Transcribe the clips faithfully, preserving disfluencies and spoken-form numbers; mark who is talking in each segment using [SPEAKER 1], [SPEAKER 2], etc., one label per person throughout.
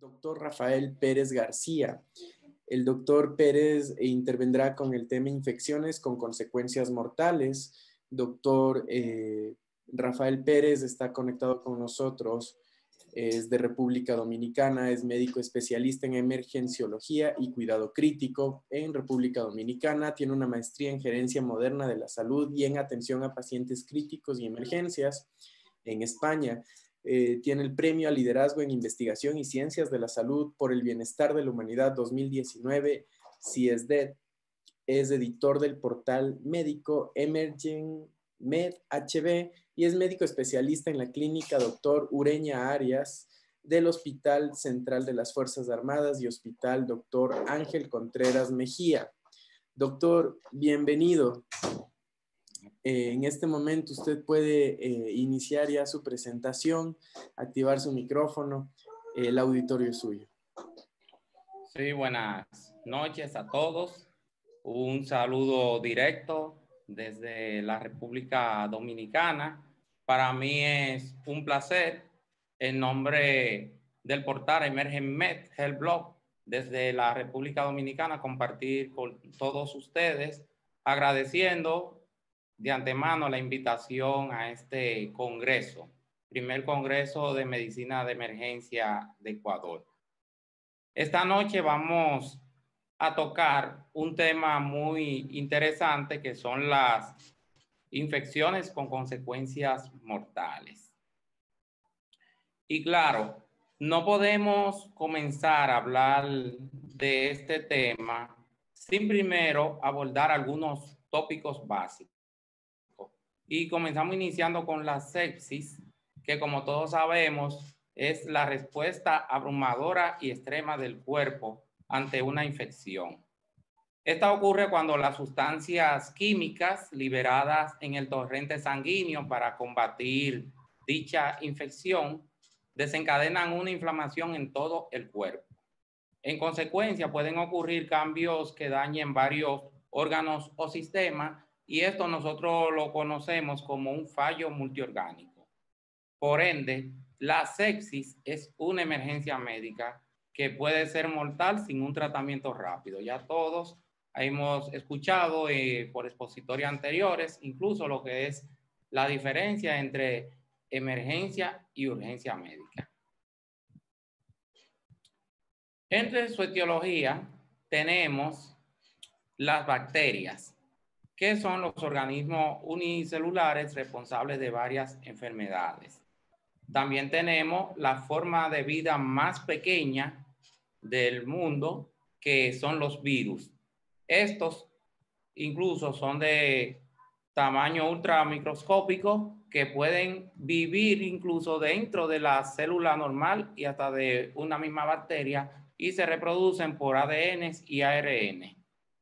[SPEAKER 1] doctor Rafael Pérez García. El doctor Pérez intervendrá con el tema infecciones con consecuencias mortales. Doctor eh, Rafael Pérez está conectado con nosotros, es de República Dominicana, es médico especialista en emergenciología y cuidado crítico en República Dominicana, tiene una maestría en gerencia moderna de la salud y en atención a pacientes críticos y emergencias en España. Eh, tiene el premio a liderazgo en investigación y ciencias de la salud por el bienestar de la humanidad dos mil diecinueve, C I E S D E. Es editor del portal médico Emerging Med H B y es médico especialista en la clínica Doctor Ureña Arias del Hospital Central de las Fuerzas Armadas y Hospital Doctor Ángel Contreras Mejía. Doctor, bienvenido. Eh, en este momento usted puede eh, iniciar ya su presentación, activar su micrófono, eh, el auditorio es suyo.
[SPEAKER 2] Sí, buenas noches a todos. Un saludo directo desde la República Dominicana. Para mí es un placer, en nombre del portal Emerging Med Health Blog, desde la República Dominicana, compartir con todos ustedes, agradeciendo de antemano la invitación a este congreso, primer congreso de medicina de emergencia de Ecuador. Esta noche vamos a tocar un tema muy interesante que son las infecciones con consecuencias mortales. Y claro, no podemos comenzar a hablar de este tema sin primero abordar algunos tópicos básicos. Y comenzamos iniciando con la sepsis, que como todos sabemos es la respuesta abrumadora y extrema del cuerpo ante una infección. Esta ocurre cuando las sustancias químicas liberadas en el torrente sanguíneo para combatir dicha infección desencadenan una inflamación en todo el cuerpo. En consecuencia, pueden ocurrir cambios que dañen varios órganos o sistemas, y esto nosotros lo conocemos como un fallo multiorgánico. Por ende, la sepsis es una emergencia médica que puede ser mortal sin un tratamiento rápido. Ya todos hemos escuchado eh, por expositorios anteriores, incluso lo que es la diferencia entre emergencia y urgencia médica. Entre su etiología tenemos las bacterias, que son los organismos unicelulares responsables de varias enfermedades. También tenemos la forma de vida más pequeña del mundo, que son los virus. Estos incluso son de tamaño ultramicroscópico, que pueden vivir incluso dentro de la célula normal y hasta de una misma bacteria, y se reproducen por A D N y A R N.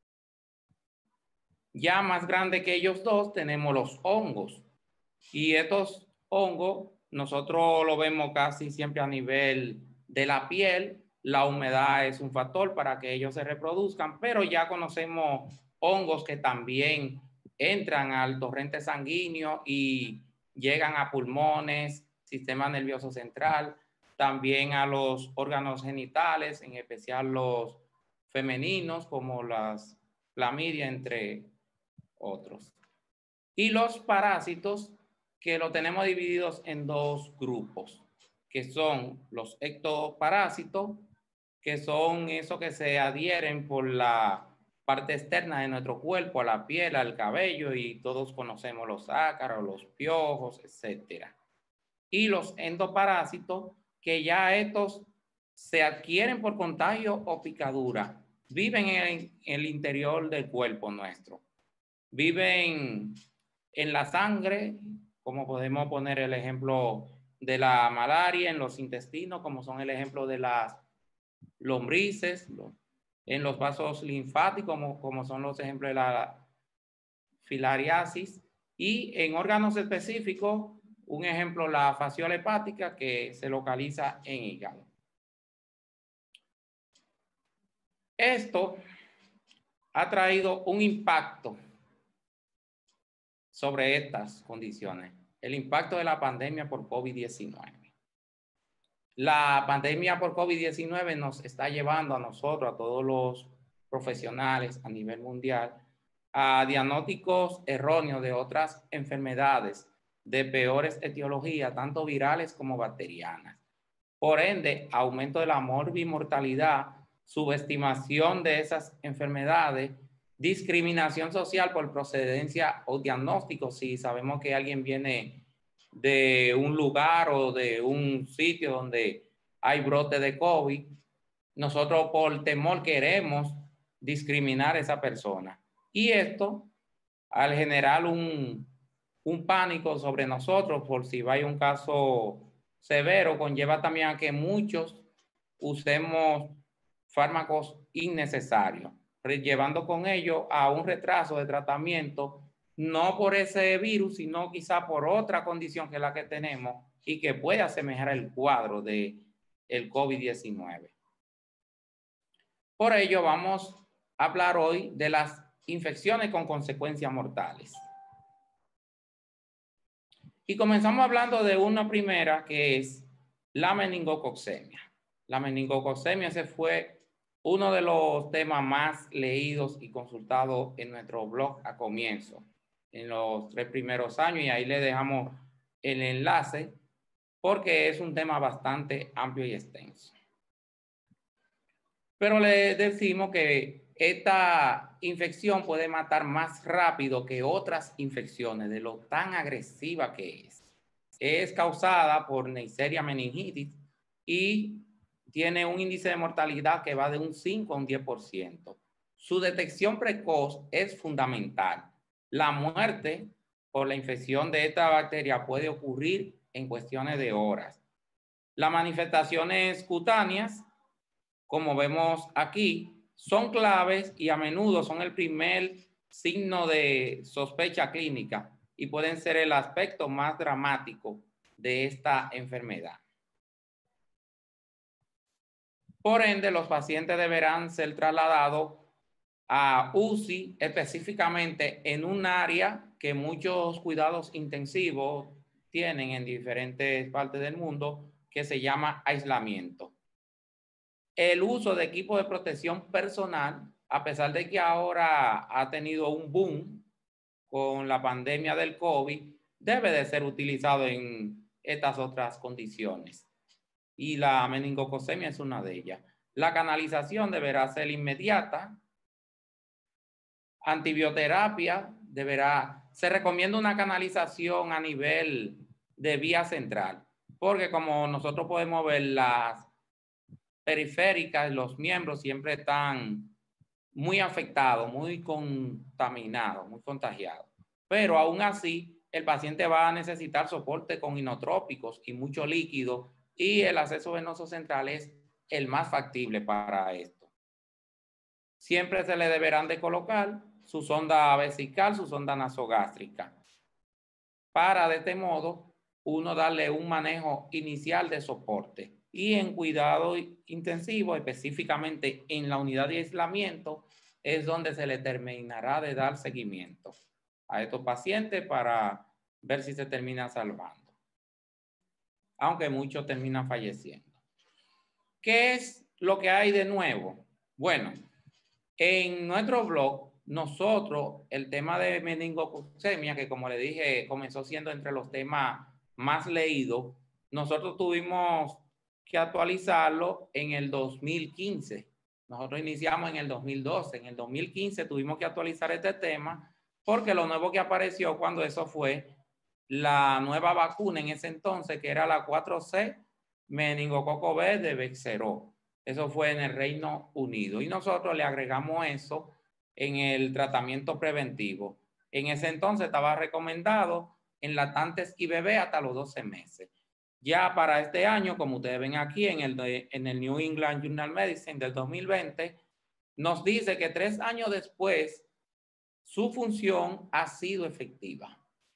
[SPEAKER 2] Ya más grande que ellos dos tenemos los hongos, y estos hongos nosotros lo vemos casi siempre a nivel de la piel. La humedad es un factor para que ellos se reproduzcan, pero ya conocemos hongos que también entran al torrente sanguíneo y llegan a pulmones, sistema nervioso central, también a los órganos genitales, en especial los femeninos, como las clamidia, entre otros. Y los parásitos, que lo tenemos divididos en dos grupos, que son los ectoparásitos, que son esos que se adhieren por la parte externa de nuestro cuerpo, a la piel, al cabello, y todos conocemos los ácaros, los piojos, etcétera. Y los endoparásitos, que ya estos se adquieren por contagio o picadura, viven en el interior del cuerpo nuestro. Viven en la sangre, como podemos poner el ejemplo de la malaria, en los intestinos, como son el ejemplo de las lombrices, en los vasos linfáticos, como, como son los ejemplos de la filariasis, y en órganos específicos, un ejemplo, la fasciola hepática, que se localiza en hígado. Esto ha traído un impacto sobre estas condiciones, el impacto de la pandemia por COVID diecinueve. La pandemia por COVID diecinueve nos está llevando a nosotros, a todos los profesionales a nivel mundial, a diagnósticos erróneos de otras enfermedades de peores etiologías, tanto virales como bacterianas. Por ende, aumento de la morbimortalidad, subestimación de esas enfermedades, discriminación social por procedencia o diagnóstico. Si sabemos que alguien viene de un lugar o de un sitio donde hay brote de COVID, nosotros por temor queremos discriminar a esa persona. Y esto, al generar un, un pánico sobre nosotros por si va a un caso severo, conlleva también a que muchos usemos fármacos innecesarios, llevando con ello a un retraso de tratamiento, no por ese virus, sino quizá por otra condición que es la que tenemos y que puede asemejar el cuadro de el COVID diecinueve. Por ello vamos a hablar hoy de las infecciones con consecuencias mortales. Y comenzamos hablando de una primera que es la meningococcemia. La meningococcemia, ese fue uno de los temas más leídos y consultados en nuestro blog a comienzo, en los tres primeros años, y ahí le dejamos el enlace porque es un tema bastante amplio y extenso. Pero le decimos que esta infección puede matar más rápido que otras infecciones de lo tan agresiva que es. Es causada por Neisseria meningitis y tiene un índice de mortalidad que va de un cinco a un diez por ciento. Su detección precoz es fundamental. La muerte por la infección de esta bacteria puede ocurrir en cuestiones de horas. Las manifestaciones cutáneas, como vemos aquí, son claves y a menudo son el primer signo de sospecha clínica y pueden ser el aspecto más dramático de esta enfermedad. Por ende, los pacientes deberán ser trasladados a U C I, específicamente en un área que muchos cuidados intensivos tienen en diferentes partes del mundo, que se llama aislamiento. El uso de equipos de protección personal, a pesar de que ahora ha tenido un boom con la pandemia del COVID, debe de ser utilizado en estas otras condiciones. Y la meningococcemia es una de ellas. La canalización deberá ser inmediata. Antibioterapia deberá, se recomienda una canalización a nivel de vía central, porque como nosotros podemos ver, las periféricas, los miembros siempre están muy afectados, muy contaminados, muy contagiados. Pero aún así, el paciente va a necesitar soporte con inotrópicos y mucho líquido, y el acceso venoso central es el más factible para esto. Siempre se le deberán de colocar su sonda vesical, su sonda nasogástrica, para de este modo uno darle un manejo inicial de soporte. Y en cuidado intensivo, específicamente en la unidad de aislamiento, es donde se le terminará de dar seguimiento a estos pacientes para ver si se termina salvando, aunque muchos terminan falleciendo. ¿Qué es lo que hay de nuevo? Bueno, en nuestro blog, nosotros, el tema de meningococcemia, que como le dije, comenzó siendo entre los temas más leídos, nosotros tuvimos que actualizarlo en el dos mil quince. Nosotros iniciamos en el dos mil doce. En el dos mil quince tuvimos que actualizar este tema porque lo nuevo que apareció cuando eso fue la nueva vacuna en ese entonces, que era la cuatro C meningococo B de Bexsero. Eso fue en el Reino Unido y nosotros le agregamos eso en el tratamiento preventivo. En ese entonces estaba recomendado en lactantes y bebés hasta los doce meses. Ya para este año, como ustedes ven aquí en el, de, en el New England Journal of Medicine del dos mil veinte, nos dice que tres años después su función ha sido efectiva.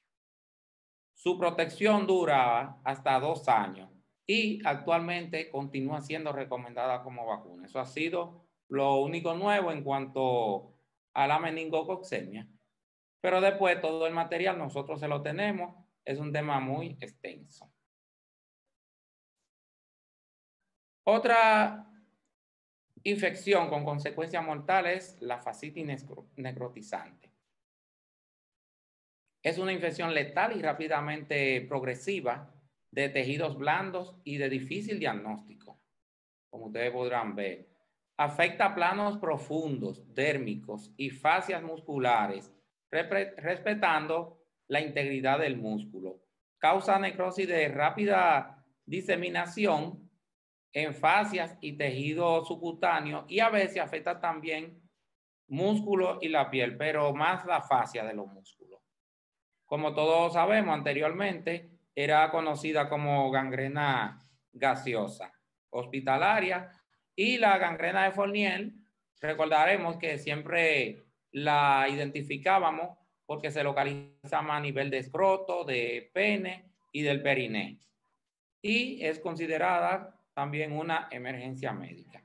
[SPEAKER 2] Su protección dura hasta dos años y actualmente continúa siendo recomendada como vacuna. Eso ha sido lo único nuevo en cuanto a la meningococcemia. Pero después todo el material nosotros se lo tenemos. Es un tema muy extenso. Otra infección con consecuencias mortales es la fascitis necrotizante. Es una infección letal y rápidamente progresiva de tejidos blandos y de difícil diagnóstico, como ustedes podrán ver. Afecta planos profundos, dérmicos y fascias musculares, respetando la integridad del músculo. Causa necrosis de rápida diseminación en fascias y tejido subcutáneo y a veces afecta también músculo y la piel, pero más la fascia de los músculos. Como todos sabemos anteriormente, era conocida como gangrena gaseosa hospitalaria y la gangrena de Fournier, recordaremos que siempre la identificábamos porque se localizaba a nivel de escroto, de pene y del periné. Y es considerada también una emergencia médica.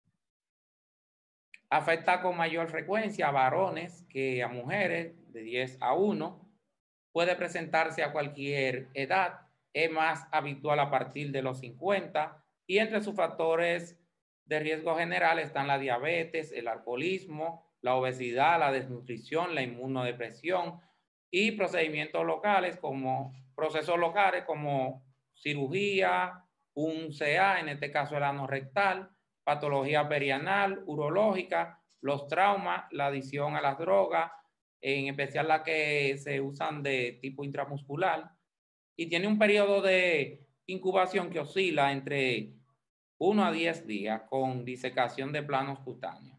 [SPEAKER 2] Afecta con mayor frecuencia a varones que a mujeres, de diez a uno. Puede presentarse a cualquier edad. Es más habitual a partir de los cincuenta. Y entre sus factores de riesgo general están la diabetes, el alcoholismo, la obesidad, la desnutrición, la inmunodepresión y procedimientos locales como procesos locales como cirugía, un C A, en este caso el ano rectal, patología perianal, urológica, los traumas, la adicción a las drogas, en especial las que se usan de tipo intramuscular, y tiene un periodo de incubación que oscila entre uno a diez días con disecación de planos cutáneos.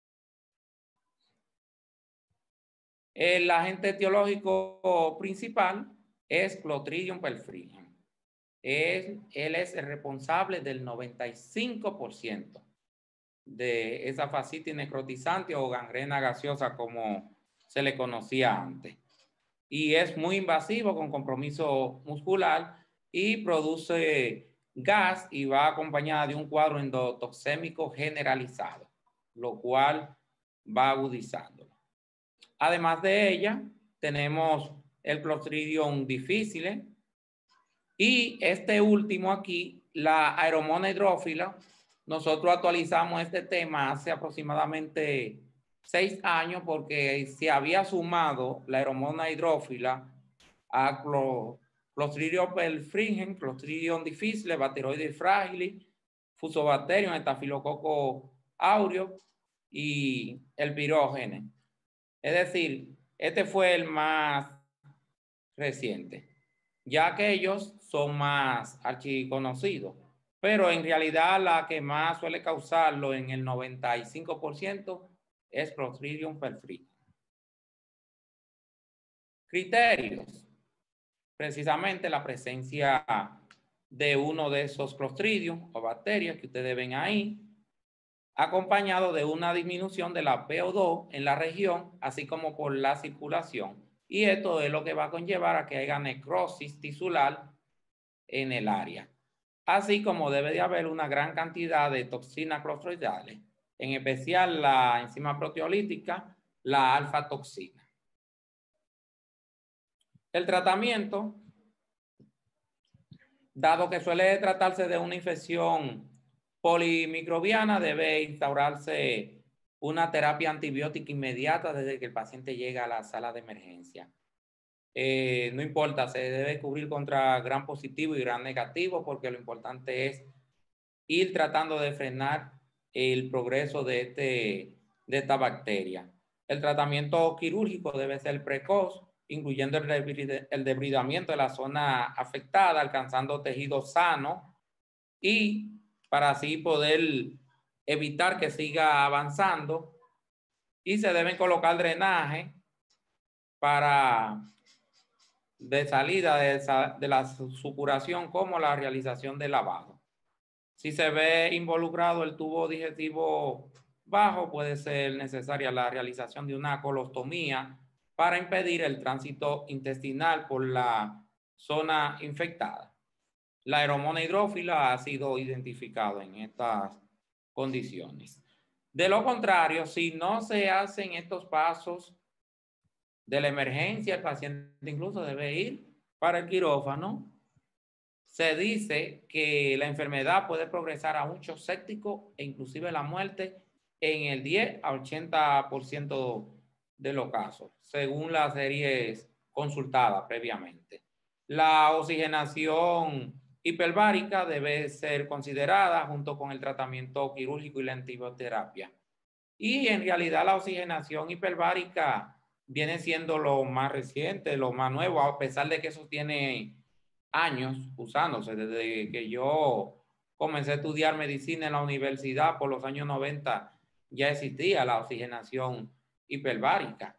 [SPEAKER 2] El agente etiológico principal es Clostridium perfringens. Él, él es el responsable del noventa y cinco por ciento de esa fascitis necrotizante o gangrena gaseosa como se le conocía antes. Y es muy invasivo con compromiso muscular y produce gas y va acompañada de un cuadro endotoxémico generalizado, lo cual va agudizándolo. Además de ella, tenemos el Clostridium difficile y este último aquí, la Aeromona hidrófila. Nosotros actualizamos este tema hace aproximadamente seis años porque se había sumado la Aeromona hidrófila a Clostridium perfringens, Clostridium difficile, Bacteroides fragilis, Fusobacterium, Estafilococo aureus y el pirógenes. Es decir, este fue el más reciente, ya que ellos son más archiconocidos, pero en realidad la que más suele causarlo en el noventa y cinco por ciento es Clostridium perfringens. Criterios. Precisamente la presencia de uno de esos Clostridium o bacterias que ustedes ven ahí, acompañado de una disminución de la P O dos en la región, así como por la circulación. Y esto es lo que va a conllevar a que haya necrosis tisular en el área. Así como debe de haber una gran cantidad de toxinas clostridiales, en especial la enzima proteolítica, la alfa-toxina. El tratamiento, dado que suele tratarse de una infección polimicrobiana, debe instaurarse una terapia antibiótica inmediata desde que el paciente llega a la sala de emergencia. Eh, no importa, se debe cubrir contra gran positivo y gran negativo porque lo importante es ir tratando de frenar el progreso de, este, de esta bacteria. El tratamiento quirúrgico debe ser precoz, incluyendo el debridamiento de la zona afectada, alcanzando tejido sano y para así poder evitar que siga avanzando, y se deben colocar drenaje para de salida de, esa, de la supuración como la realización de lavado. Si se ve involucrado el tubo digestivo bajo, puede ser necesaria la realización de una colostomía para impedir el tránsito intestinal por la zona infectada. La Aeromona hidrófila ha sido identificado en estas condiciones. De lo contrario, si no se hacen estos pasos de la emergencia, el paciente incluso debe ir para el quirófano se dice que la enfermedad puede progresar a un shock séptico e inclusive la muerte en el diez a ochenta por ciento de los casos, según las series consultadas previamente. La oxigenación hiperbárica debe ser considerada junto con el tratamiento quirúrgico y la antibioterapia. Y en realidad la oxigenación hiperbárica viene siendo lo más reciente, lo más nuevo, a pesar de que eso tiene años usándose. Desde que yo comencé a estudiar medicina en la universidad por los años noventa, ya existía la oxigenación hiperbárica.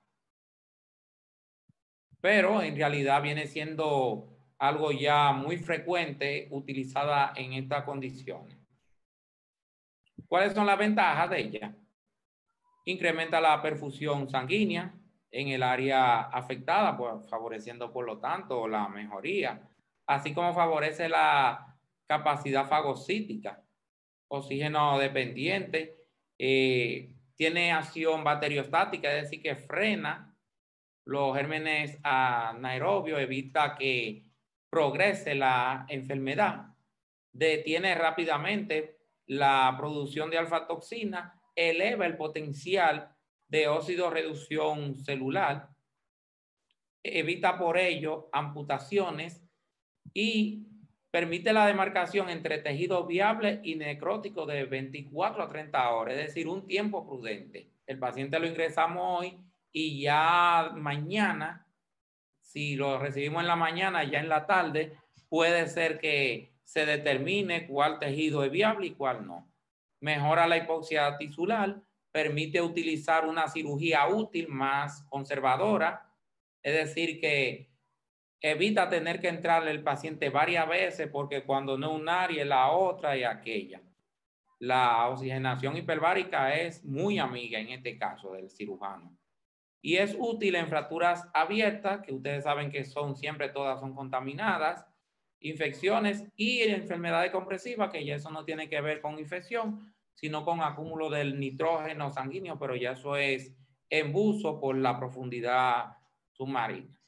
[SPEAKER 2] Pero en realidad viene siendo algo ya muy frecuente utilizada en estas condiciones. ¿Cuáles son las ventajas de ella? Incrementa la perfusión sanguínea en el área afectada, pues, favoreciendo por lo tanto la mejoría, así como favorece la capacidad fagocítica, oxígeno dependiente, eh, tiene acción bacteriostática, es decir, que frena los gérmenes anaerobios, evita que progrese la enfermedad, detiene rápidamente la producción de alfa-toxina, eleva el potencial de oxidorreducción celular, evita por ello amputaciones y permite la demarcación entre tejido viable y necrótico de veinticuatro a treinta horas, es decir, un tiempo prudente. El paciente lo ingresamos hoy y ya mañana, si lo recibimos en la mañana, ya en la tarde, puede ser que se determine cuál tejido es viable y cuál no. Mejora la hipoxia tisular, permite utilizar una cirugía útil más conservadora, es decir, que evita tener que entrar el paciente varias veces porque cuando no es un área es la otra y aquella. La oxigenación hiperbárica es muy amiga en este caso del cirujano. Y es útil en fracturas abiertas, que ustedes saben que son siempre todas son contaminadas, infecciones y enfermedades compresivas, que ya eso no tiene que ver con infección, sino con acúmulo del nitrógeno sanguíneo, pero ya eso es en buzo por la profundidad submarina.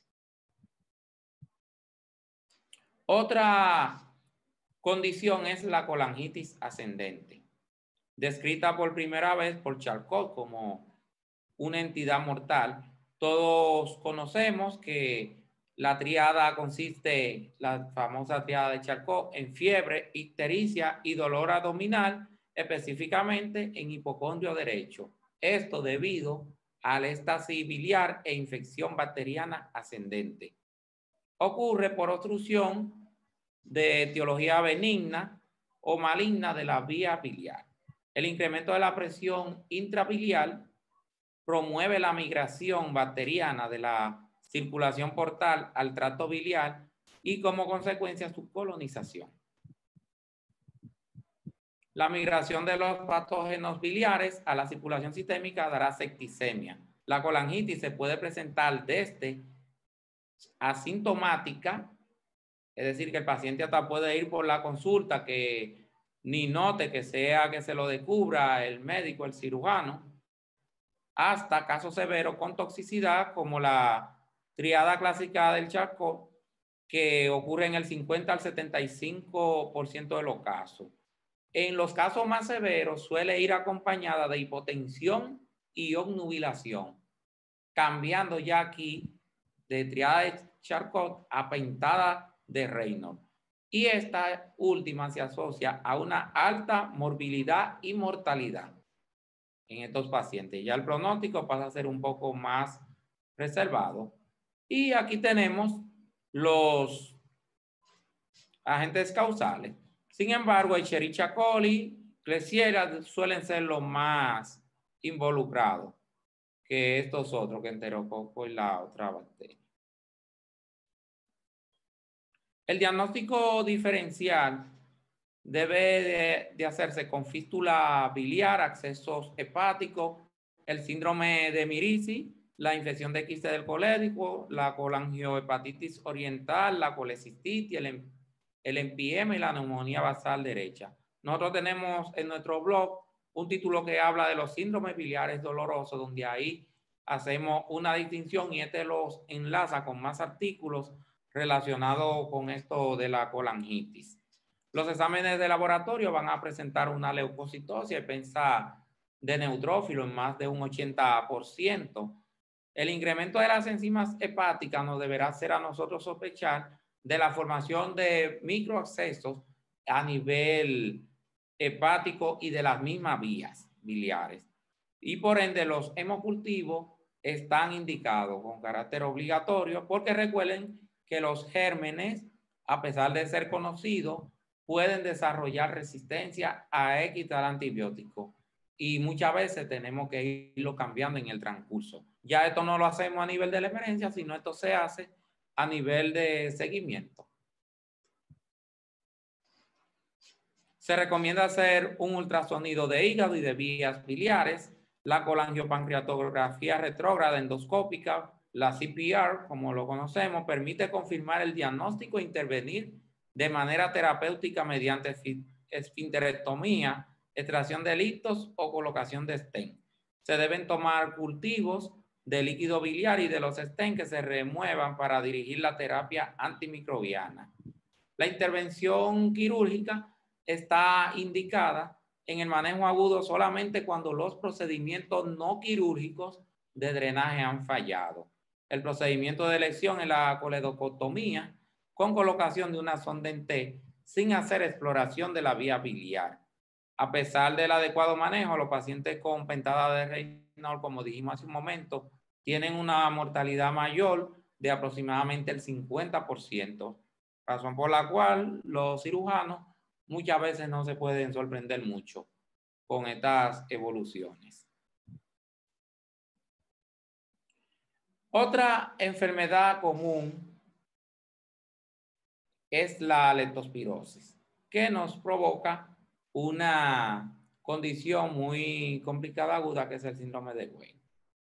[SPEAKER 2] Otra condición es la colangitis ascendente, descrita por primera vez por Charcot como una entidad mortal. Todos conocemos que la triada consiste, la famosa triada de Charcot, en fiebre, ictericia y dolor abdominal, específicamente en hipocondrio derecho. Esto debido al éxtasis biliar e infección bacteriana ascendente. Ocurre por obstrucción de etiología benigna o maligna de la vía biliar. El incremento de la presión intrabiliar promueve la migración bacteriana de la circulación portal al tracto biliar y como consecuencia su colonización. La migración de los patógenos biliares a la circulación sistémica dará septicemia. La colangitis se puede presentar desde asintomática, es decir, que el paciente hasta puede ir por la consulta que ni note que sea que se lo descubra el médico, el cirujano, hasta casos severos con toxicidad como la triada clásica del Charcot, que ocurre en el cincuenta al setenta y cinco por ciento de los casos. En los casos más severos suele ir acompañada de hipotensión y obnubilación, cambiando ya aquí de triada de Charcot a pentada de Reynolds. Y esta última se asocia a una alta morbilidad y mortalidad en estos pacientes. Ya el pronóstico pasa a ser un poco más reservado. Y aquí tenemos los agentes causales. Sin embargo, Escherichia coli, Klebsiella suelen ser los más involucrados que estos otros, que enterococo y la otra bacteria. El diagnóstico diferencial debe de, de hacerse con fístula biliar, accesos hepáticos, el síndrome de Mirici, la infección de quiste del colédoco, la colangiohepatitis oriental, la colecistitis, el, el empiema y la neumonía basal derecha. Nosotros tenemos en nuestro blog un título que habla de los síndromes biliares dolorosos, donde ahí hacemos una distinción y este los enlaza con más artículos relacionado con esto de la colangitis. Los exámenes de laboratorio van a presentar una leucocitosis, pensar de neutrófilo en más de un ochenta por ciento. El incremento de las enzimas hepáticas nos deberá hacer a nosotros sospechar de la formación de microabscesos a nivel hepático y de las mismas vías biliares. Y por ende los hemocultivos están indicados con carácter obligatorio porque recuerden que los gérmenes, a pesar de ser conocidos, pueden desarrollar resistencia a X tal antibiótico. Y muchas veces tenemos que irlo cambiando en el transcurso. Ya esto no lo hacemos a nivel de la emergencia, sino esto se hace a nivel de seguimiento. Se recomienda hacer un ultrasonido de hígado y de vías biliares, la colangiopancreatografía retrógrada endoscópica, la C P R, como lo conocemos, permite confirmar el diagnóstico e intervenir de manera terapéutica mediante esfinterectomía, extracción de líquidos o colocación de stent. Se deben tomar cultivos de líquido biliar y de los stent que se remuevan para dirigir la terapia antimicrobiana. La intervención quirúrgica está indicada en el manejo agudo solamente cuando los procedimientos no quirúrgicos de drenaje han fallado. El procedimiento de elección es la coledocotomía con colocación de una sonda en T sin hacer exploración de la vía biliar. A pesar del adecuado manejo, los pacientes con pentada de Reynolds, como dijimos hace un momento, tienen una mortalidad mayor de aproximadamente el cincuenta por ciento, razón por la cual los cirujanos muchas veces no se pueden sorprender mucho con estas evoluciones. Otra enfermedad común es la leptospirosis, que nos provoca una condición muy complicada aguda que es el síndrome de Wayne.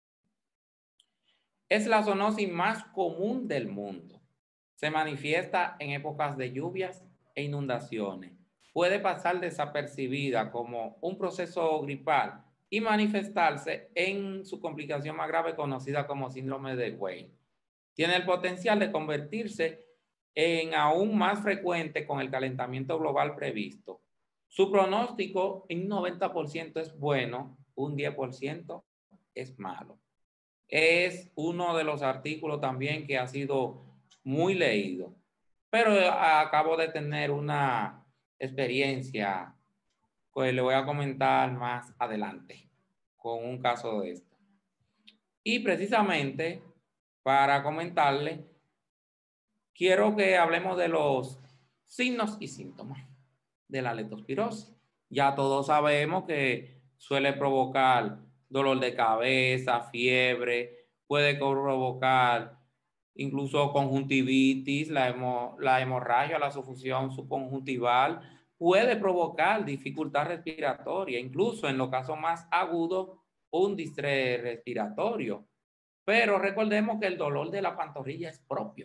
[SPEAKER 2] Es la zoonosis más común del mundo. Se manifiesta en épocas de lluvias e inundaciones. Puede pasar desapercibida como un proceso gripal y manifestarse en su complicación más grave conocida como síndrome de Wayne. Tiene el potencial de convertirse en aún más frecuente con el calentamiento global previsto. Su pronóstico en un noventa por ciento es bueno, un diez por ciento es malo. Es uno de los artículos también que ha sido muy leído, pero acabo de tener una experiencia que le voy a comentar más adelante con un caso de esto. Y precisamente para comentarle, quiero que hablemos de los signos y síntomas de la leptospirosis. Ya todos sabemos que suele provocar dolor de cabeza, fiebre, puede provocar incluso conjuntivitis, la, hemo, la hemorragia, la sufusión subconjuntival, puede provocar dificultad respiratoria, incluso en los casos más agudos, un distrés respiratorio. Pero recordemos que el dolor de la pantorrilla es propio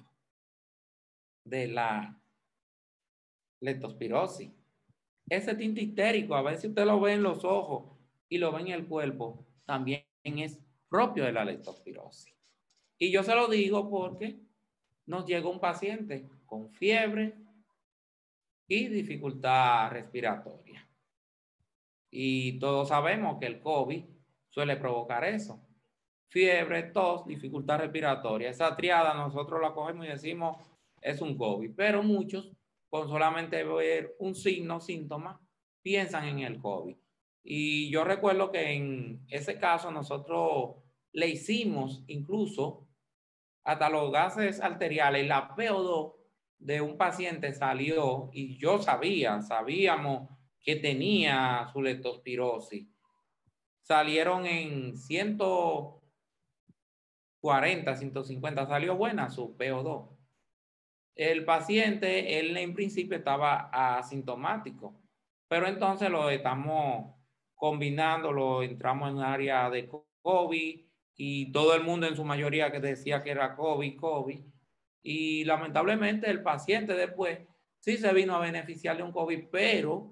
[SPEAKER 2] de la leptospirosis. Ese tinte histérico, a veces usted lo ve en los ojos y lo ve en el cuerpo, también es propio de la leptospirosis. Y yo se lo digo porque nos llegó un paciente con fiebre y dificultad respiratoria. Y todos sabemos que el COVID suele provocar eso. Fiebre, tos, dificultad respiratoria. Esa triada nosotros la cogemos y decimos es un COVID, pero muchos con solamente ver un signo, síntoma, piensan en el COVID. Y yo recuerdo que en ese caso nosotros le hicimos incluso hasta los gases arteriales, la P O dos de un paciente salió y yo sabía, sabíamos que tenía su leptospirosis. Salieron en ciento cuarenta, ciento cincuenta, salió buena su P O dos. El paciente, él en principio estaba asintomático, pero entonces lo estamos combinando, lo entramos en un área de COVID y todo el mundo en su mayoría que decía que era COVID, COVID. Y lamentablemente el paciente después sí se vino a beneficiar de un COVID, pero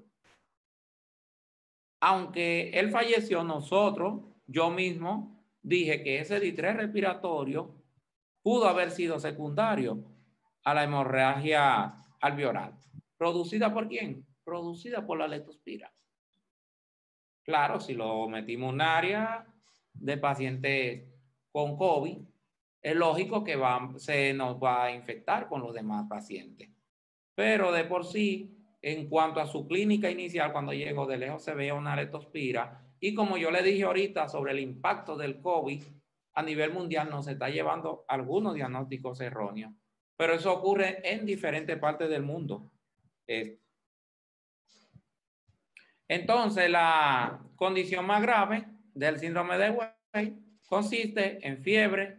[SPEAKER 2] aunque él falleció, nosotros, yo mismo, dije que ese distrés respiratorio pudo haber sido secundario a la hemorragia alveolar. ¿Producida por quién? Producida por la leptospira. Claro, si lo metimos en un área de pacientes con COVID, es lógico que va, se nos va a infectar con los demás pacientes. Pero de por sí, en cuanto a su clínica inicial, cuando llegó de lejos se veía una leptospira. Y como yo le dije ahorita sobre el impacto del COVID a nivel mundial, nos está llevando algunos diagnósticos erróneos. Pero eso ocurre en diferentes partes del mundo. Eh, Entonces, la condición más grave del síndrome de Weill consiste en fiebre,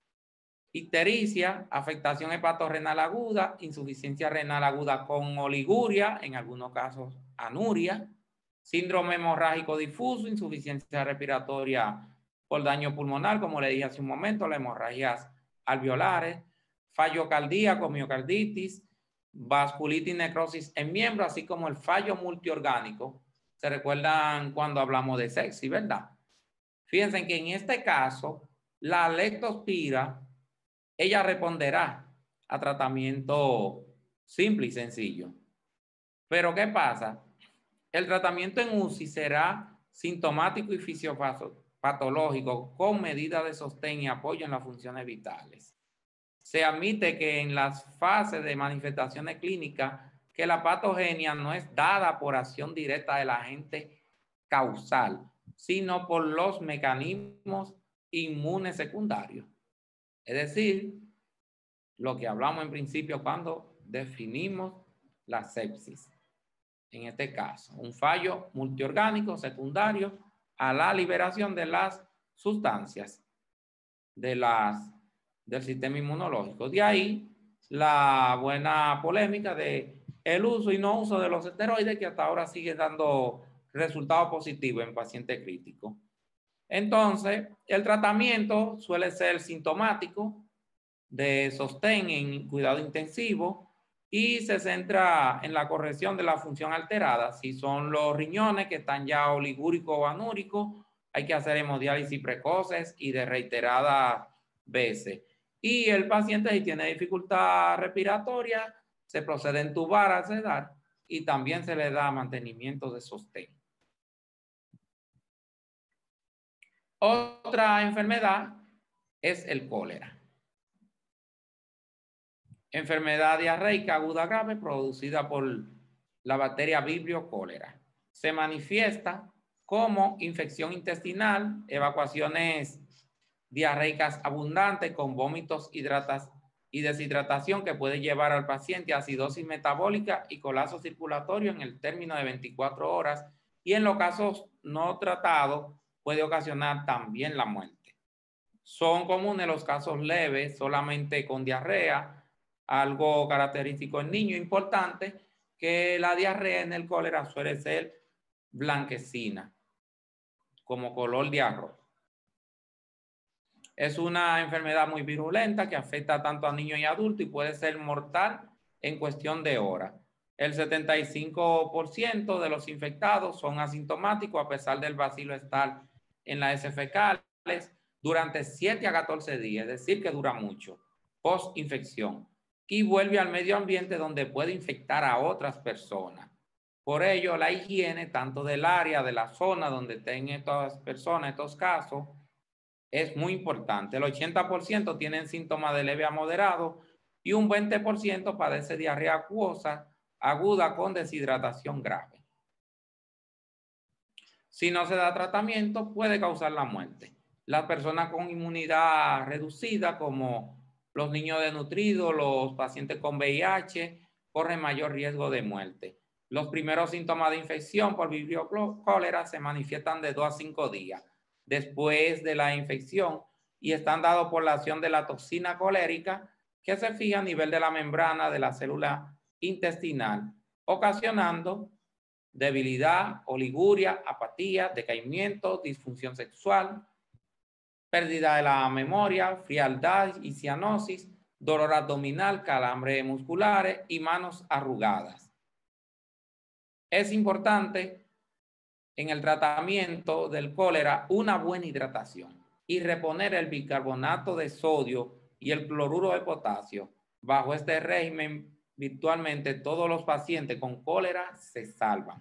[SPEAKER 2] ictericia, afectación hepatorenal aguda, insuficiencia renal aguda con oliguria, en algunos casos anuria, síndrome hemorrágico difuso, insuficiencia respiratoria por daño pulmonar, como le dije hace un momento, las hemorragias alveolares, fallo cardíaco, miocarditis, vasculitis y necrosis en miembros, así como el fallo multiorgánico. ¿Se recuerdan cuando hablamos de sepsis, verdad? Fíjense que en este caso, la leptospira, ella responderá a tratamiento simple y sencillo. Pero ¿qué pasa? El tratamiento en U C I será sintomático y fisiopatológico con medidas de sostén y apoyo en las funciones vitales. Se admite que en las fases de manifestaciones clínicas que la patogenia no es dada por acción directa del agente causal, sino por los mecanismos inmunes secundarios. Es decir, lo que hablamos en principio cuando definimos la sepsis. En este caso, un fallo multiorgánico secundario a la liberación de las sustancias de las, del sistema inmunológico. De ahí la buena polémica de el uso y no uso de los esteroides, que hasta ahora sigue dando resultados positivos en pacientes críticos. Entonces, el tratamiento suele ser sintomático, de sostén en cuidado intensivo, y se centra en la corrección de la función alterada. Si son los riñones que están ya oligúricos o anúricos, hay que hacer hemodiálisis precoces y de reiteradas veces. Y el paciente, si tiene dificultad respiratoria, se procede a entubar, a sedar, y también se le da mantenimiento de sostén. Otra enfermedad es el cólera. Enfermedad diarreica aguda grave producida por la bacteria Vibrio cólera. Se manifiesta como infección intestinal, evacuaciones diarreicas abundantes con vómitos hidratas y deshidratación que puede llevar al paciente a acidosis metabólica y colapso circulatorio en el término de veinticuatro horas, y en los casos no tratados puede ocasionar también la muerte. Son comunes los casos leves, solamente con diarrea, algo característico en niños. Importante que la diarrea en el cólera suele ser blanquecina, como color de arroz. Es una enfermedad muy virulenta que afecta tanto a niños y adultos y puede ser mortal en cuestión de horas. El setenta y cinco por ciento de los infectados son asintomáticos a pesar del bacilo estar en las heces fecales durante siete a catorce días, es decir, que dura mucho, post-infección, y vuelve al medio ambiente donde puede infectar a otras personas. Por ello, la higiene, tanto del área, de la zona donde estén estas personas, estos casos, es muy importante. El ochenta por ciento tienen síntomas de leve a moderado y un veinte por ciento padece diarrea acuosa aguda con deshidratación grave. Si no se da tratamiento, puede causar la muerte. Las personas con inmunidad reducida, como los niños desnutridos, los pacientes con V I H, corren mayor riesgo de muerte. Los primeros síntomas de infección por Vibrio cólera se manifiestan de dos a cinco días después de la infección y están dados por la acción de la toxina colérica que se fija a nivel de la membrana de la célula intestinal, ocasionando debilidad, oliguria, apatía, decaimiento, disfunción sexual, pérdida de la memoria, frialdad y cianosis, dolor abdominal, calambres musculares y manos arrugadas. Es importante en el tratamiento del cólera una buena hidratación y reponer el bicarbonato de sodio y el cloruro de potasio bajo este régimen, virtualmente todos los pacientes con cólera se salvan.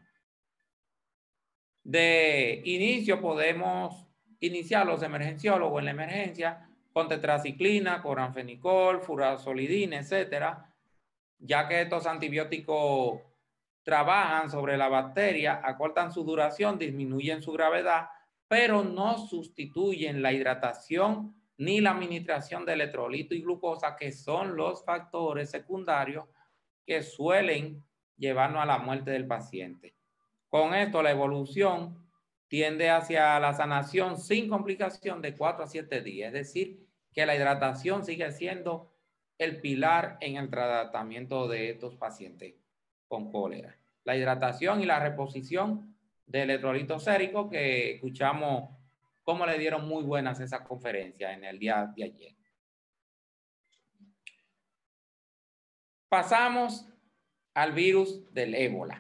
[SPEAKER 2] De inicio podemos iniciar los emergenciólogos en la emergencia con tetraciclina, coranfenicol, furazolidina, etcétera, ya que estos antibióticos trabajan sobre la bacteria, acortan su duración, disminuyen su gravedad, pero no sustituyen la hidratación ni la administración de electrolito y glucosa, que son los factores secundarios que suelen llevarnos a la muerte del paciente. Con esto, la evolución tiende hacia la sanación sin complicación de cuatro a siete días, es decir, que la hidratación sigue siendo el pilar en el tratamiento de estos pacientes con cólera. La hidratación y la reposición de electrolitos séricos, que escuchamos cómo le dieron muy buenas esas conferencias en el día de ayer. Pasamos al virus del ébola.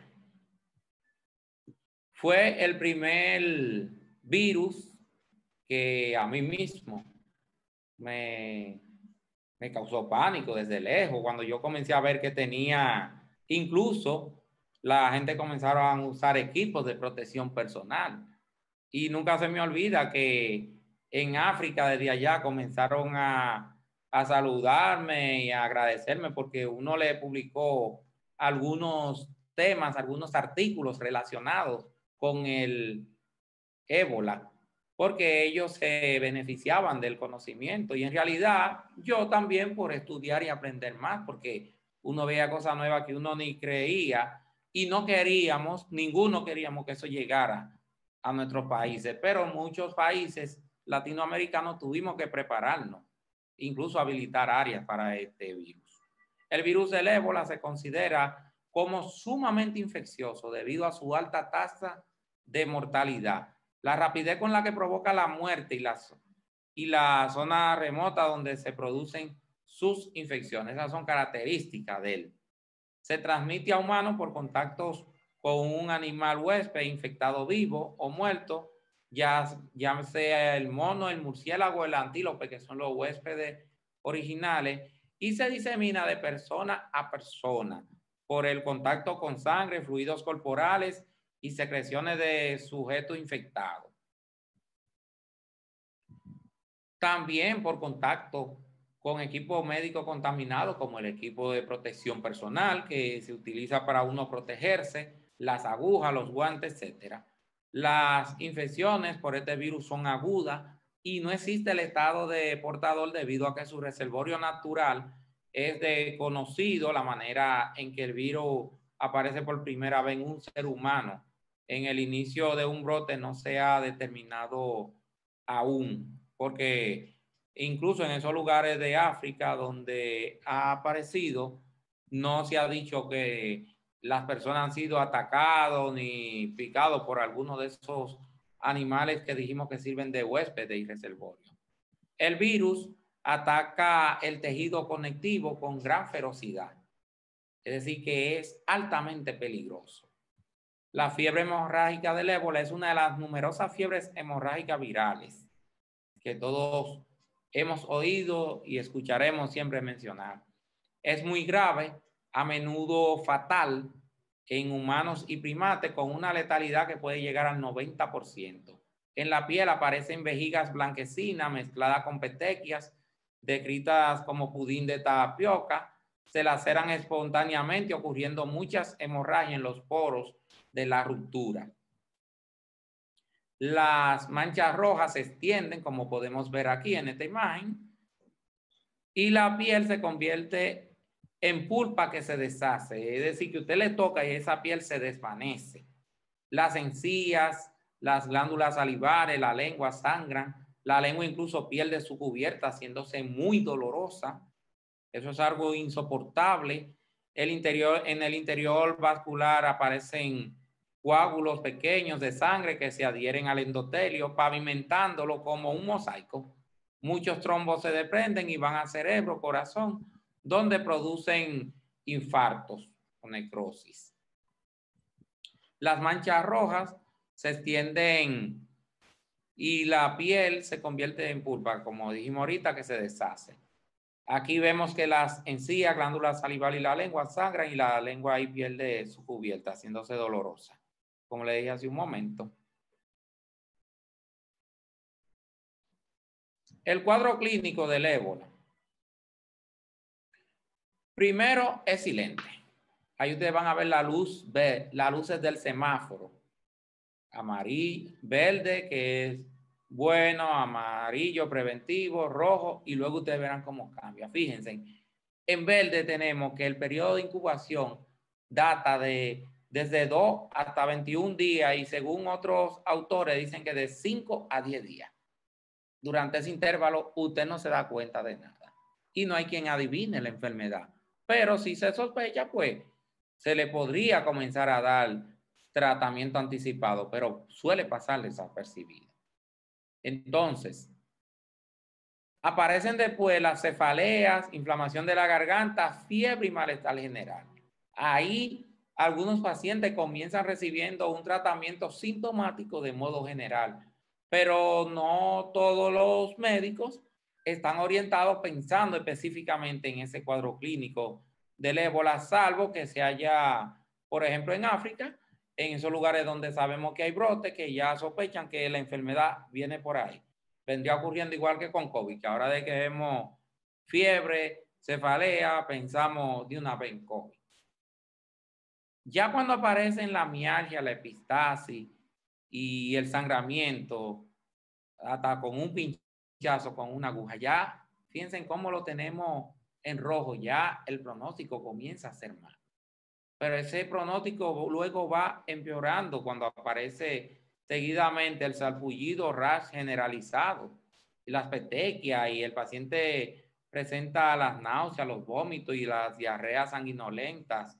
[SPEAKER 2] Fue el primer virus que a mí mismo me, me causó pánico desde lejos. Cuando yo comencé a ver que tenía, incluso la gente comenzaron a usar equipos de protección personal. Y nunca se me olvida que en África, desde allá, comenzaron a, a saludarme y a agradecerme porque uno le publicó algunos temas, algunos artículos relacionados con el ébola, porque ellos se beneficiaban del conocimiento. Y en realidad yo también, por estudiar y aprender más, porque uno veía cosas nuevas que uno ni creía y no queríamos, ninguno queríamos que eso llegara a nuestros países, pero muchos países latinoamericanos tuvimos que prepararnos, incluso habilitar áreas para este virus. El virus del ébola se considera como sumamente infeccioso debido a su alta tasa de mortalidad, la rapidez con la que provoca la muerte y la, y la zona remota donde se producen sus infecciones. Esas son características de él. Se transmite a humanos por contactos con un animal huésped infectado vivo o muerto, ya, ya sea el mono, el murciélago, el antílope, que son los huéspedes originales, y se disemina de persona a persona por el contacto con sangre, fluidos corporales y secreciones de sujetos infectados. También por contacto con equipo médico contaminado, como el equipo de protección personal que se utiliza para uno protegerse, las agujas, los guantes, etcétera. Las infecciones por este virus son agudas y no existe el estado de portador debido a que su reservorio natural es desconocido, la manera en que el virus aparece por primera vez en un ser humano. En el inicio de un brote no se ha determinado aún, porque incluso en esos lugares de África donde ha aparecido, no se ha dicho que las personas han sido atacados ni picados por alguno de esos animales que dijimos que sirven de huésped y reservorio. El virus ataca el tejido conectivo con gran ferocidad, es decir, que es altamente peligroso. La fiebre hemorrágica del ébola es una de las numerosas fiebres hemorrágicas virales que todos hemos oído y escucharemos siempre mencionar. Es muy grave, a menudo fatal en humanos y primates, con una letalidad que puede llegar al noventa por ciento. En la piel aparecen vejigas blanquecinas mezcladas con petequias, descritas como pudín de tapioca. Se laceran espontáneamente, ocurriendo muchas hemorragias en los poros de la ruptura. Las manchas rojas se extienden, como podemos ver aquí en esta imagen, y la piel se convierte en pulpa que se deshace, es decir, que usted le toca y esa piel se desvanece. Las encías, las glándulas salivares, la lengua sangran, la lengua incluso pierde su cubierta, haciéndose muy dolorosa. Eso es algo insoportable. El interior, en el interior vascular aparecen coágulos pequeños de sangre que se adhieren al endotelio, pavimentándolo como un mosaico. Muchos trombos se desprenden y van al cerebro, corazón, donde producen infartos o necrosis. Las manchas rojas se extienden y la piel se convierte en pulpa, como dijimos ahorita, que se deshace. Aquí vemos que las encías, glándulas salivales y la lengua sangran y la lengua ahí pierde su cubierta, haciéndose dolorosa, como le dije hace un momento. El cuadro clínico del ébola. Primero es silente. Ahí ustedes van a ver la luz, las luces del semáforo. Amarillo, verde, que es bueno, amarillo, preventivo, rojo, y luego ustedes verán cómo cambia. Fíjense, en verde tenemos que el periodo de incubación data de desde dos hasta veintiún días y según otros autores dicen que de cinco a diez días. Durante ese intervalo usted no se da cuenta de nada y no hay quien adivine la enfermedad. Pero si se sospecha, pues se le podría comenzar a dar tratamiento anticipado, pero suele pasar desapercibido. Entonces, aparecen después las cefaleas, inflamación de la garganta, fiebre y malestar general. Ahí algunos pacientes comienzan recibiendo un tratamiento sintomático de modo general, pero no todos los médicos están orientados pensando específicamente en ese cuadro clínico del ébola, salvo que se haya, por ejemplo, en África, en esos lugares donde sabemos que hay brotes, que ya sospechan que la enfermedad viene por ahí. Vendría ocurriendo igual que con COVID, que ahora de que vemos fiebre, cefalea, pensamos de una vez en COVID. Ya cuando aparecen la mialgia, la epistasis y el sangramiento, hasta con un pinchazo, con una aguja, ya fíjense en cómo lo tenemos en rojo, ya el pronóstico comienza a ser malo. Pero ese pronóstico luego va empeorando cuando aparece seguidamente el sarpullido rash generalizado, y las petequias, y el paciente presenta las náuseas, los vómitos y las diarreas sanguinolentas.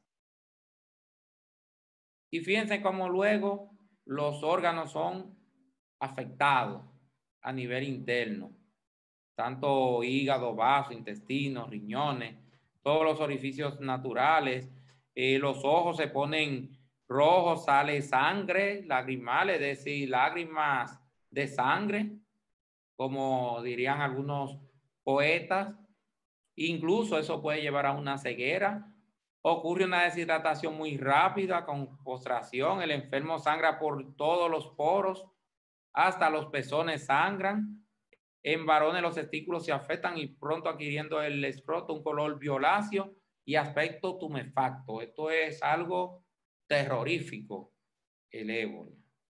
[SPEAKER 2] Y fíjense cómo luego los órganos son afectados a nivel interno, tanto hígado, vaso, intestinos, riñones, todos los orificios naturales. Eh, los ojos se ponen rojos, sale sangre, lagrimales, es decir, lágrimas de sangre, como dirían algunos poetas. Incluso eso puede llevar a una ceguera. Ocurre una deshidratación muy rápida con postración. El enfermo sangra por todos los poros, hasta los pezones sangran. En varones los testículos se afectan y pronto adquiriendo el escroto un color violáceo y aspecto tumefacto. Esto es algo terrorífico, el ébola.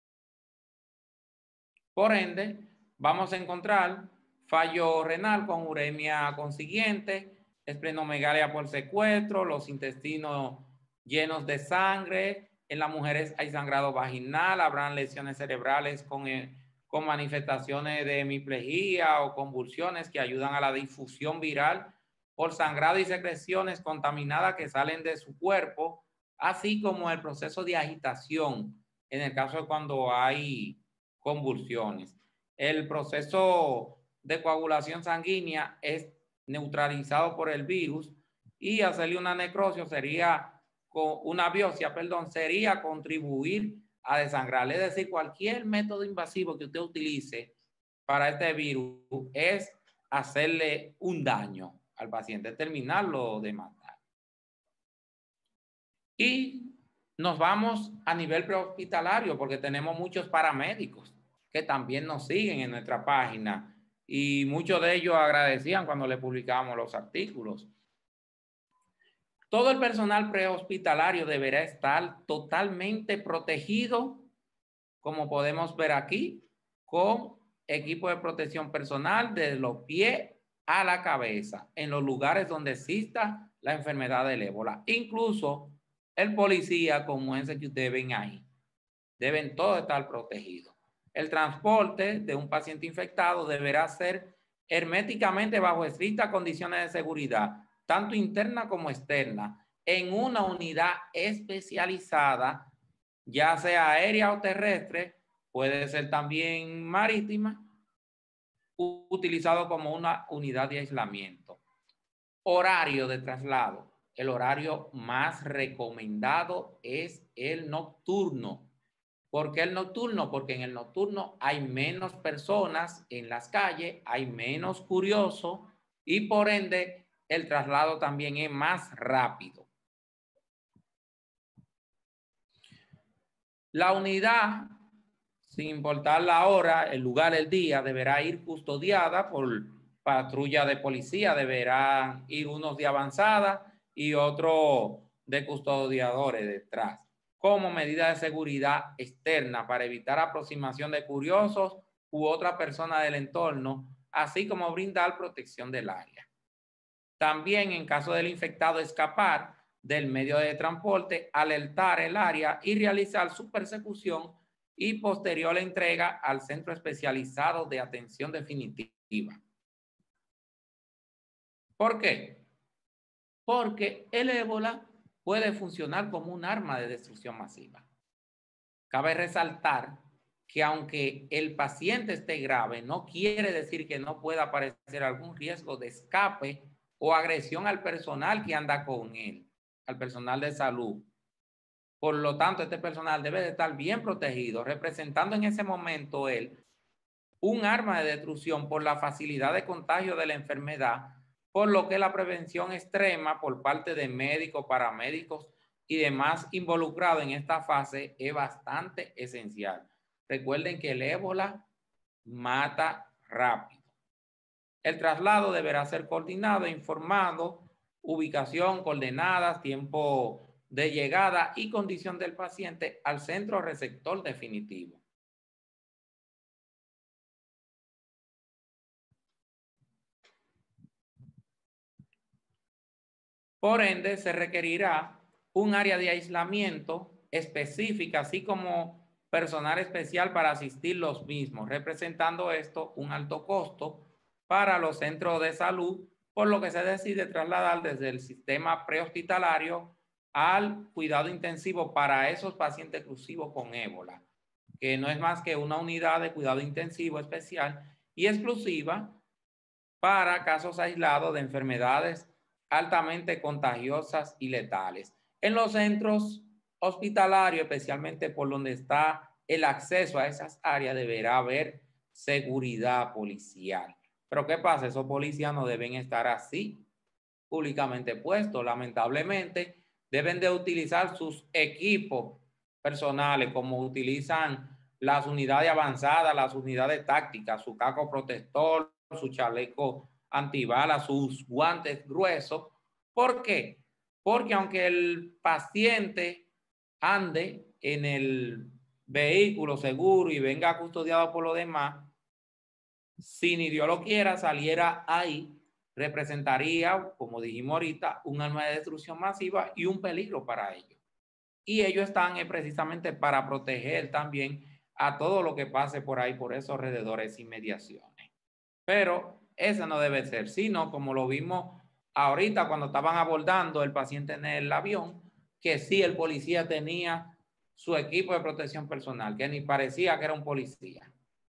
[SPEAKER 2] Por ende, vamos a encontrar fallo renal con uremia consiguiente, esplenomegalia por secuestro, los intestinos llenos de sangre. En las mujeres hay sangrado vaginal, habrán lesiones cerebrales con, eh, con manifestaciones de hemiplegia o convulsiones que ayudan a la difusión viral por sangrado y secreciones contaminadas que salen de su cuerpo, así como el proceso de agitación en el caso de cuando hay convulsiones. El proceso de coagulación sanguínea es neutralizado por el virus y hacerle una necrosis sería, una biopsia, perdón, sería contribuir a desangrar. Es decir, cualquier método invasivo que usted utilice para este virus es hacerle un daño al paciente, terminarlo de matar. Y nos vamos a nivel prehospitalario porque tenemos muchos paramédicos que también nos siguen en nuestra página y muchos de ellos agradecían cuando le publicamos los artículos. Todo el personal prehospitalario deberá estar totalmente protegido, como podemos ver aquí, con equipo de protección personal desde los pies a la cabeza en los lugares donde exista la enfermedad del ébola. Incluso el policía, como ese que ustedes ven ahí, deben todos estar protegidos. El transporte de un paciente infectado deberá ser herméticamente bajo estrictas condiciones de seguridad, tanto interna como externa, en una unidad especializada, ya sea aérea o terrestre, puede ser también marítima, utilizado como una unidad de aislamiento. Horario de traslado. El horario más recomendado es el nocturno. ¿Por qué el nocturno? Porque en el nocturno hay menos personas en las calles, hay menos curiosos y por ende el traslado también es más rápido. La unidad, sin importar la hora, el lugar, el día, deberá ir custodiada por patrulla de policía, deberán ir unos de avanzada y otros de custodiadores detrás, como medida de seguridad externa para evitar aproximación de curiosos u otra persona del entorno, así como brindar protección del área. También, en caso del infectado escapar del medio de transporte, alertar el área y realizar su persecución y posterior entrega al centro especializado de atención definitiva. ¿Por qué? Porque el ébola puede funcionar como un arma de destrucción masiva. Cabe resaltar que aunque el paciente esté grave, no quiere decir que no pueda aparecer algún riesgo de escape o agresión al personal que anda con él, al personal de salud. Por lo tanto, este personal debe de estar bien protegido, representando en ese momento él un arma de destrucción por la facilidad de contagio de la enfermedad, por lo que la prevención extrema por parte de médicos, paramédicos y demás involucrados en esta fase es bastante esencial. Recuerden que el ébola mata rápido. El traslado deberá ser coordinado e informado, ubicación, coordenadas, tiempo de llegada y condición del paciente al centro receptor definitivo. Por ende, se requerirá un área de aislamiento específica, así como personal especial para asistir los mismos, representando esto un alto costo para los centros de salud, por lo que se decide trasladar desde el sistema prehospitalario al cuidado intensivo para esos pacientes exclusivos con ébola, que no es más que una unidad de cuidado intensivo especial y exclusiva para casos aislados de enfermedades altamente contagiosas y letales. En los centros hospitalarios, especialmente por donde está el acceso a esas áreas, deberá haber seguridad policial. Pero ¿qué pasa? Esos policías no deben estar así, públicamente puestos. Lamentablemente, deben de utilizar sus equipos personales, como utilizan las unidades avanzadas, las unidades tácticas, su casco protector, su chaleco antibalas, sus guantes gruesos. ¿Por qué? Porque aunque el paciente ande en el vehículo seguro y venga custodiado por los demás, si ni Dios lo quiera saliera ahí, representaría, como dijimos ahorita, un arma de destrucción masiva y un peligro para ellos. Y ellos están eh, precisamente para proteger también a todo lo que pase por ahí, por esos alrededores y mediaciones. Pero ese no debe ser, sino como lo vimos ahorita cuando estaban abordando el paciente en el avión, que sí, el policía tenía su equipo de protección personal, que ni parecía que era un policía.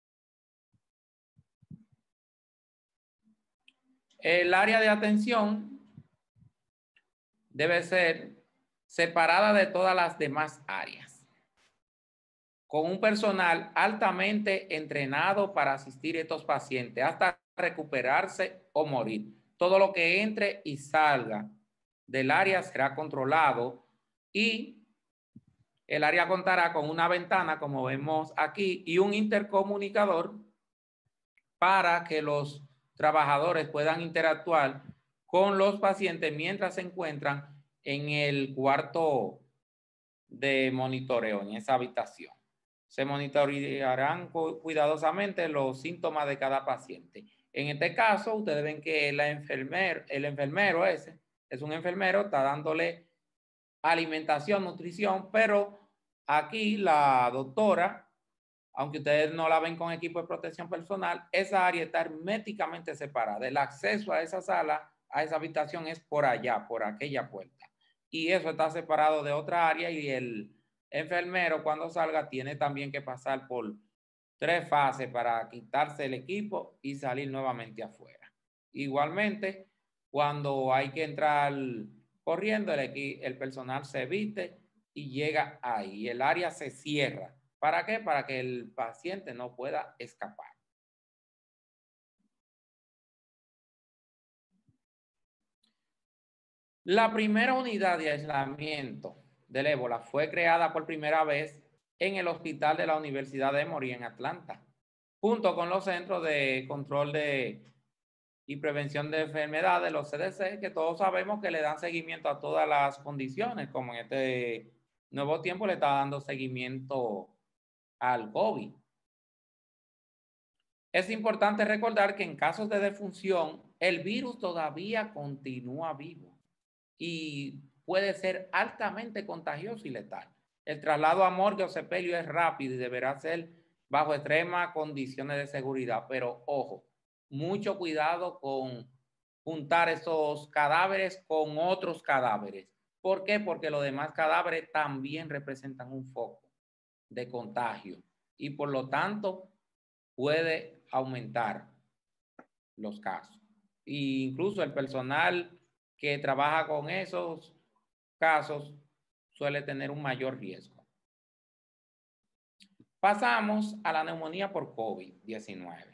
[SPEAKER 2] El área de atención debe ser separada de todas las demás áreas, con un personal altamente entrenado para asistir a estos pacientes hasta recuperarse o morir. Todo lo que entre y salga del área será controlado y el área contará con una ventana, como vemos aquí, y un intercomunicador para que los trabajadores puedan interactuar con los pacientes mientras se encuentran en el cuarto de monitoreo, en esa habitación. Se monitorearán cuidadosamente los síntomas de cada paciente. En este caso, ustedes ven que la enfermer, el enfermero ese, es un enfermero, está dándole alimentación, nutrición, pero aquí la doctora, aunque ustedes no la ven con equipo de protección personal, esa área está herméticamente separada. El acceso a esa sala, a esa habitación es por allá, por aquella puerta. Y eso está separado de otra área y el enfermero cuando salga tiene también que pasar por tres fases para quitarse el equipo y salir nuevamente afuera. Igualmente, cuando hay que entrar corriendo, el, el personal se viste y llega ahí. El área se cierra. ¿Para qué? Para que el paciente no pueda escapar. La primera unidad de aislamiento del ébola fue creada por primera vez en el Hospital de la Universidad de Emory en Atlanta, junto con los Centros de Control de y Prevención de Enfermedades, los C D C, que todos sabemos que le dan seguimiento a todas las condiciones, como en este nuevo tiempo le está dando seguimiento al COVID. Es importante recordar que en casos de defunción, el virus todavía continúa vivo y puede ser altamente contagioso y letal. El traslado a morgue o sepelio es rápido y deberá ser bajo extremas condiciones de seguridad, pero ojo, mucho cuidado con juntar esos cadáveres con otros cadáveres. ¿Por qué? Porque los demás cadáveres también representan un foco de contagio y por lo tanto puede aumentar los casos. E incluso el personal que trabaja con esos casos suele tener un mayor riesgo. Pasamos a la neumonía por COVID diecinueve.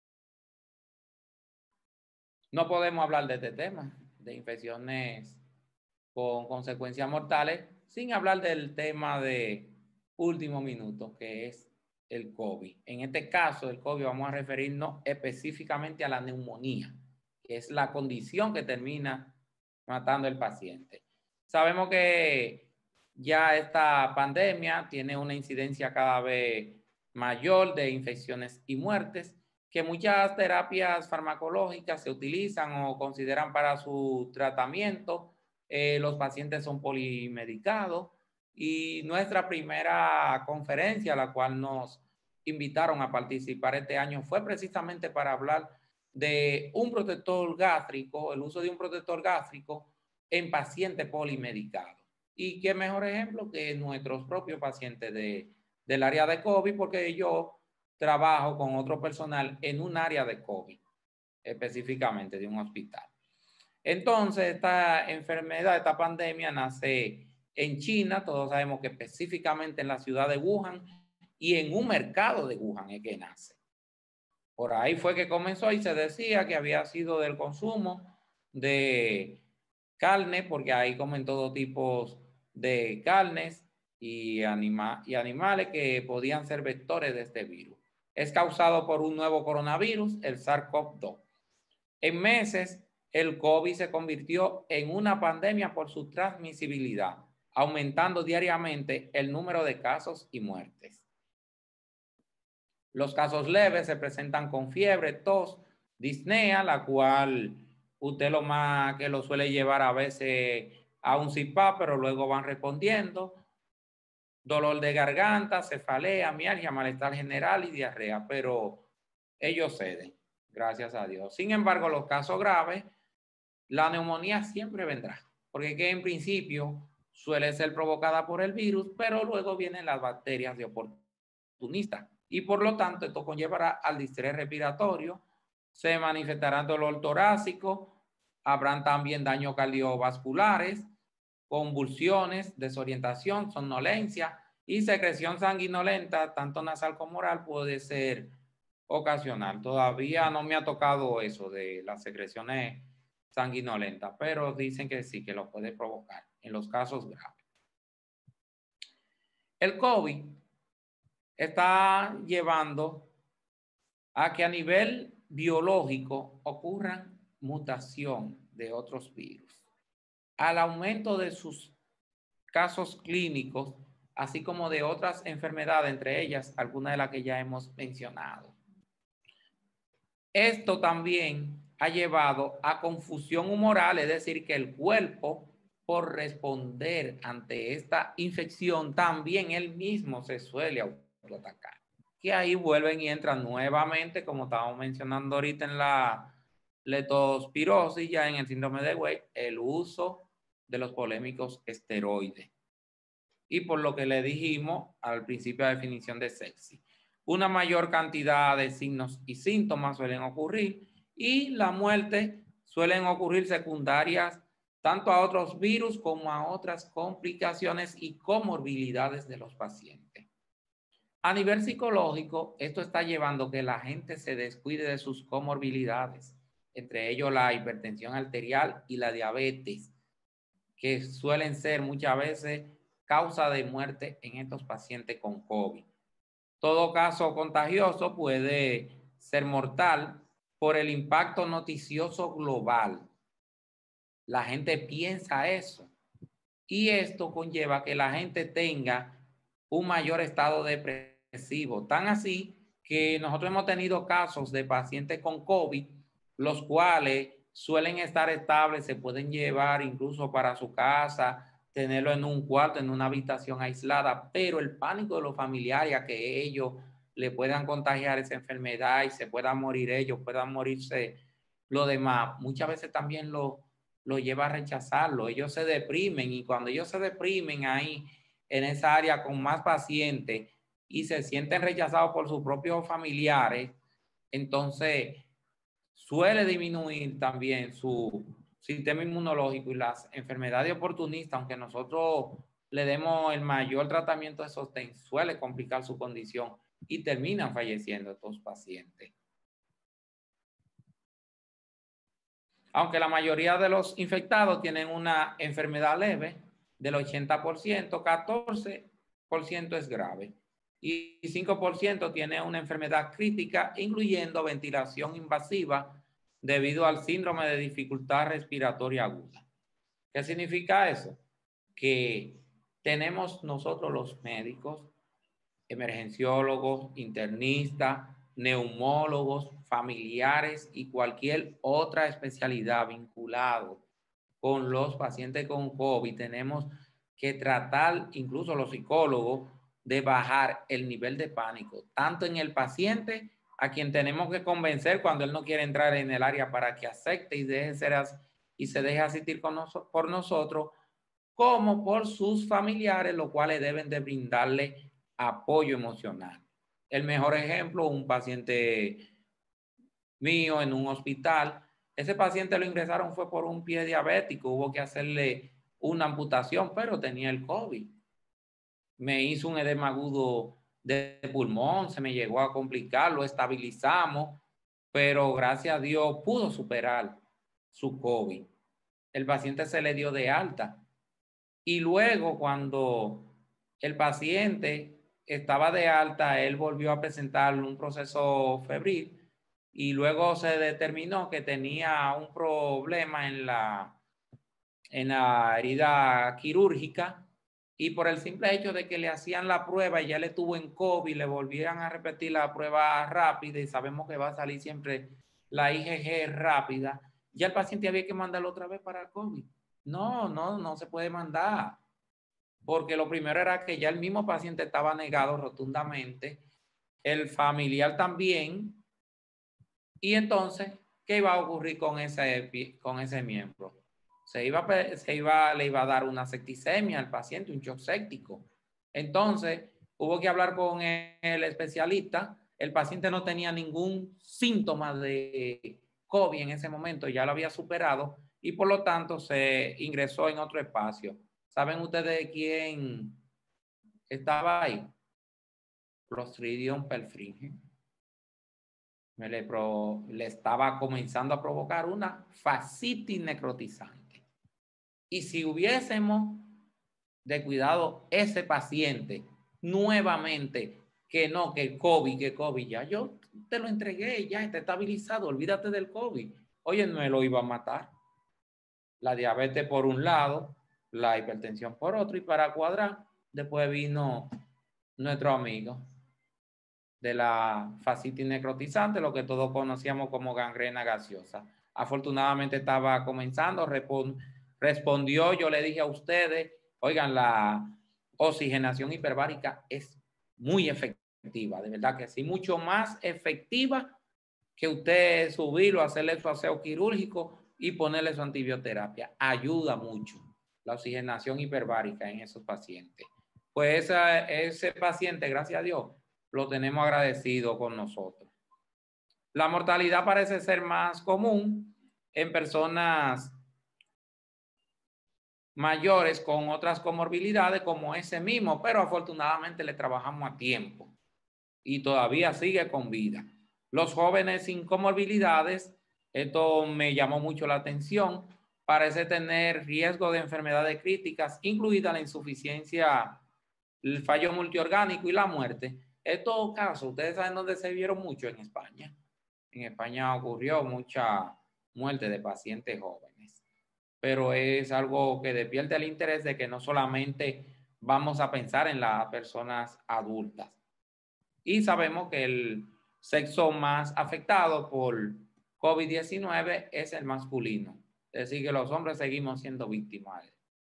[SPEAKER 2] No podemos hablar de este tema, de infecciones con consecuencias mortales, sin hablar del tema de último minuto, que es el COVID. En este caso, el COVID, vamos a referirnos específicamente a la neumonía, que es la condición que termina matando al paciente. Sabemos que ya esta pandemia tiene una incidencia cada vez mayor de infecciones y muertes, que muchas terapias farmacológicas se utilizan o consideran para su tratamiento. Eh, los pacientes son polimedicados y nuestra primera conferencia, a la cual nos invitaron a participar este año, fue precisamente para hablar de un protector gástrico, el uso de un protector gástrico en pacientes polimedicados. Y qué mejor ejemplo que nuestros propios pacientes de, del área de COVID, porque yo trabajo con otro personal en un área de COVID, específicamente de un hospital. Entonces, esta enfermedad, esta pandemia nace en China, todos sabemos que específicamente en la ciudad de Wuhan y en un mercado de Wuhan es que nace. Por ahí fue que comenzó y se decía que había sido del consumo de carne, porque ahí comen todo tipo de carnes y, anima y animales que podían ser vectores de este virus. Es causado por un nuevo coronavirus, el SARS-CoV dos. En meses, el COVID se convirtió en una pandemia por su transmisibilidad, aumentando diariamente el número de casos y muertes. Los casos leves se presentan con fiebre, tos, disnea, la cual usted lo más que lo suele llevar a veces a un C I P A P, pero luego van respondiendo. Dolor de garganta, cefalea, mialgia, malestar general y diarrea, pero ellos ceden, gracias a Dios. Sin embargo, los casos graves, la neumonía siempre vendrá, porque que en principio suele ser provocada por el virus, pero luego vienen las bacterias de oportunista y por lo tanto esto conllevará al distrés respiratorio, se manifestará dolor torácico, habrán también daños cardiovasculares, convulsiones, desorientación, somnolencia y secreción sanguinolenta, tanto nasal como oral, puede ser ocasional. Todavía no me ha tocado eso de las secreciones sanguinolentas, pero dicen que sí, que lo puede provocar en los casos graves. El COVID está llevando a que a nivel biológico ocurran mutación de otros virus, al aumento de sus casos clínicos, así como de otras enfermedades, entre ellas algunas de las que ya hemos mencionado. Esto también ha llevado a confusión humoral, es decir, que el cuerpo, por responder ante esta infección, también él mismo se suele autoatacar. Que ahí vuelven y entran nuevamente, como estábamos mencionando ahorita en la leptospirosis, ya en el síndrome de Weill, el uso de los polémicos esteroides. Y por lo que le dijimos al principio de definición de sepsis, una mayor cantidad de signos y síntomas suelen ocurrir y la muerte suelen ocurrir secundarias tanto a otros virus como a otras complicaciones y comorbilidades de los pacientes. A nivel psicológico, esto está llevando a que la gente se descuide de sus comorbilidades, entre ellos la hipertensión arterial y la diabetes, que suelen ser muchas veces causa de muerte en estos pacientes con COVID. Todo caso contagioso puede ser mortal por el impacto noticioso global. La gente piensa eso. Y esto conlleva que la gente tenga un mayor estado depresivo. Tan así que nosotros hemos tenido casos de pacientes con COVID, los cuales suelen estar estables, se pueden llevar incluso para su casa, tenerlo en un cuarto, en una habitación aislada, pero el pánico de los familiares a que ellos le puedan contagiar esa enfermedad y se puedan morir ellos, puedan morirse los demás, muchas veces también lo, lo lleva a rechazarlo. Ellos se deprimen y cuando ellos se deprimen ahí en esa área con más pacientes y se sienten rechazados por sus propios familiares, entonces suele disminuir también su sistema inmunológico y las enfermedades oportunistas, aunque nosotros le demos el mayor tratamiento de sostén, suele complicar su condición y terminan falleciendo estos pacientes. Aunque la mayoría de los infectados tienen una enfermedad leve, del ochenta por ciento, catorce por ciento es grave y cinco por ciento tiene una enfermedad crítica, incluyendo ventilación invasiva debido al síndrome de dificultad respiratoria aguda. ¿Qué significa eso? Que tenemos nosotros los médicos, emergenciólogos, internistas, neumólogos, familiares y cualquier otra especialidad vinculado con los pacientes con COVID. Tenemos que tratar, incluso los psicólogos, de bajar el nivel de pánico, tanto en el paciente, a quien tenemos que convencer cuando él no quiere entrar en el área para que acepte y, deje ser as y se deje asistir con nos por nosotros, como por sus familiares, los cuales deben de brindarle apoyo emocional. El mejor ejemplo, un paciente mío en un hospital, ese paciente lo ingresaron fue por un pie diabético, hubo que hacerle una amputación, pero tenía el COVID. Me hizo un edema agudo de pulmón, se me llegó a complicar, lo estabilizamos, pero gracias a Dios pudo superar su COVID. El paciente se le dio de alta. Y luego cuando el paciente estaba de alta, él volvió a presentar un proceso febril y luego se determinó que tenía un problema en la, en la herida quirúrgica y por el simple hecho de que le hacían la prueba y ya le tuvo en COVID, le volvieran a repetir la prueba rápida y sabemos que va a salir siempre la I G G rápida, ya el paciente había que mandarlo otra vez para el COVID. No, no, no se puede mandar. Porque lo primero era que ya el mismo paciente estaba negado rotundamente, el familiar también, y entonces, ¿qué iba a ocurrir con ese, con ese miembro? Se iba, se iba, le iba a dar una septicemia al paciente, un shock séptico. Entonces, hubo que hablar con el especialista, el paciente no tenía ningún síntoma de COVID en ese momento, ya lo había superado, y por lo tanto se ingresó en otro espacio. ¿Saben ustedes quién estaba ahí? Clostridium perfringens. Me le, pro, le estaba comenzando a provocar una fascitis necrotizante. Y si hubiésemos descuidado ese paciente nuevamente, que no, que COVID, que COVID, ya yo te lo entregué, ya está estabilizado, olvídate del COVID. Oye, no me lo iba a matar. La diabetes por un lado, la hipertensión por otro, y para cuadrar, después vino nuestro amigo de la fascitis necrotizante, lo que todos conocíamos como gangrena gaseosa. Afortunadamente estaba comenzando, respond, respondió, yo le dije a ustedes, oigan, la oxigenación hiperbárica es muy efectiva, de verdad que sí, mucho más efectiva que usted subirlo, hacerle su aseo quirúrgico y ponerle su antibioterapia. Ayuda mucho la oxigenación hiperbárica en esos pacientes. Pues esa, ese paciente, gracias a Dios, lo tenemos agradecido con nosotros. La mortalidad parece ser más común en personas mayores con otras comorbilidades como ese mismo, pero afortunadamente le trabajamos a tiempo y todavía sigue con vida. Los jóvenes sin comorbilidades, esto me llamó mucho la atención parece tener riesgo de enfermedades críticas, incluida la insuficiencia, el fallo multiorgánico y la muerte. Estos casos, ustedes saben dónde se vieron mucho en España. En España ocurrió mucha muerte de pacientes jóvenes, pero es algo que despierte el interés de que no solamente vamos a pensar en las personas adultas. Y sabemos que el sexo más afectado por COVID diecinueve es el masculino. Es decir, que los hombres seguimos siendo víctimas.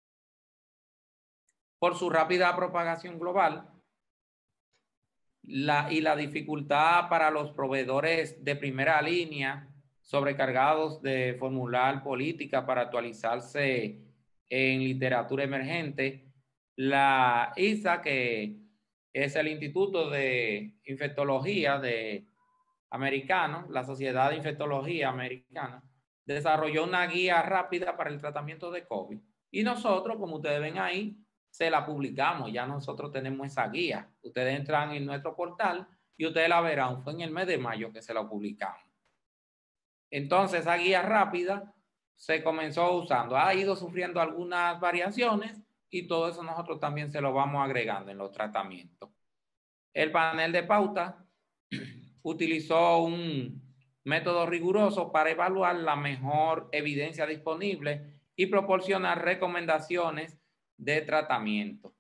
[SPEAKER 2] Por su rápida propagación global la, y la dificultad para los proveedores de primera línea sobrecargados de formular política para actualizarse en literatura emergente, la I S A, que es el Instituto de Infectología de americano, la Sociedad de Infectología Americana, desarrolló una guía rápida para el tratamiento de COVID. Y nosotros, como ustedes ven ahí, se la publicamos. Ya nosotros tenemos esa guía. Ustedes entran en nuestro portal y ustedes la verán. Fue en el mes de mayo que se la publicamos. Entonces, esa guía rápida se comenzó usando. Ha ido sufriendo algunas variaciones y todo eso nosotros también se lo vamos agregando en los tratamientos. El panel de pauta utilizó un método riguroso para evaluar la mejor evidencia disponible y proporcionar recomendaciones de tratamiento.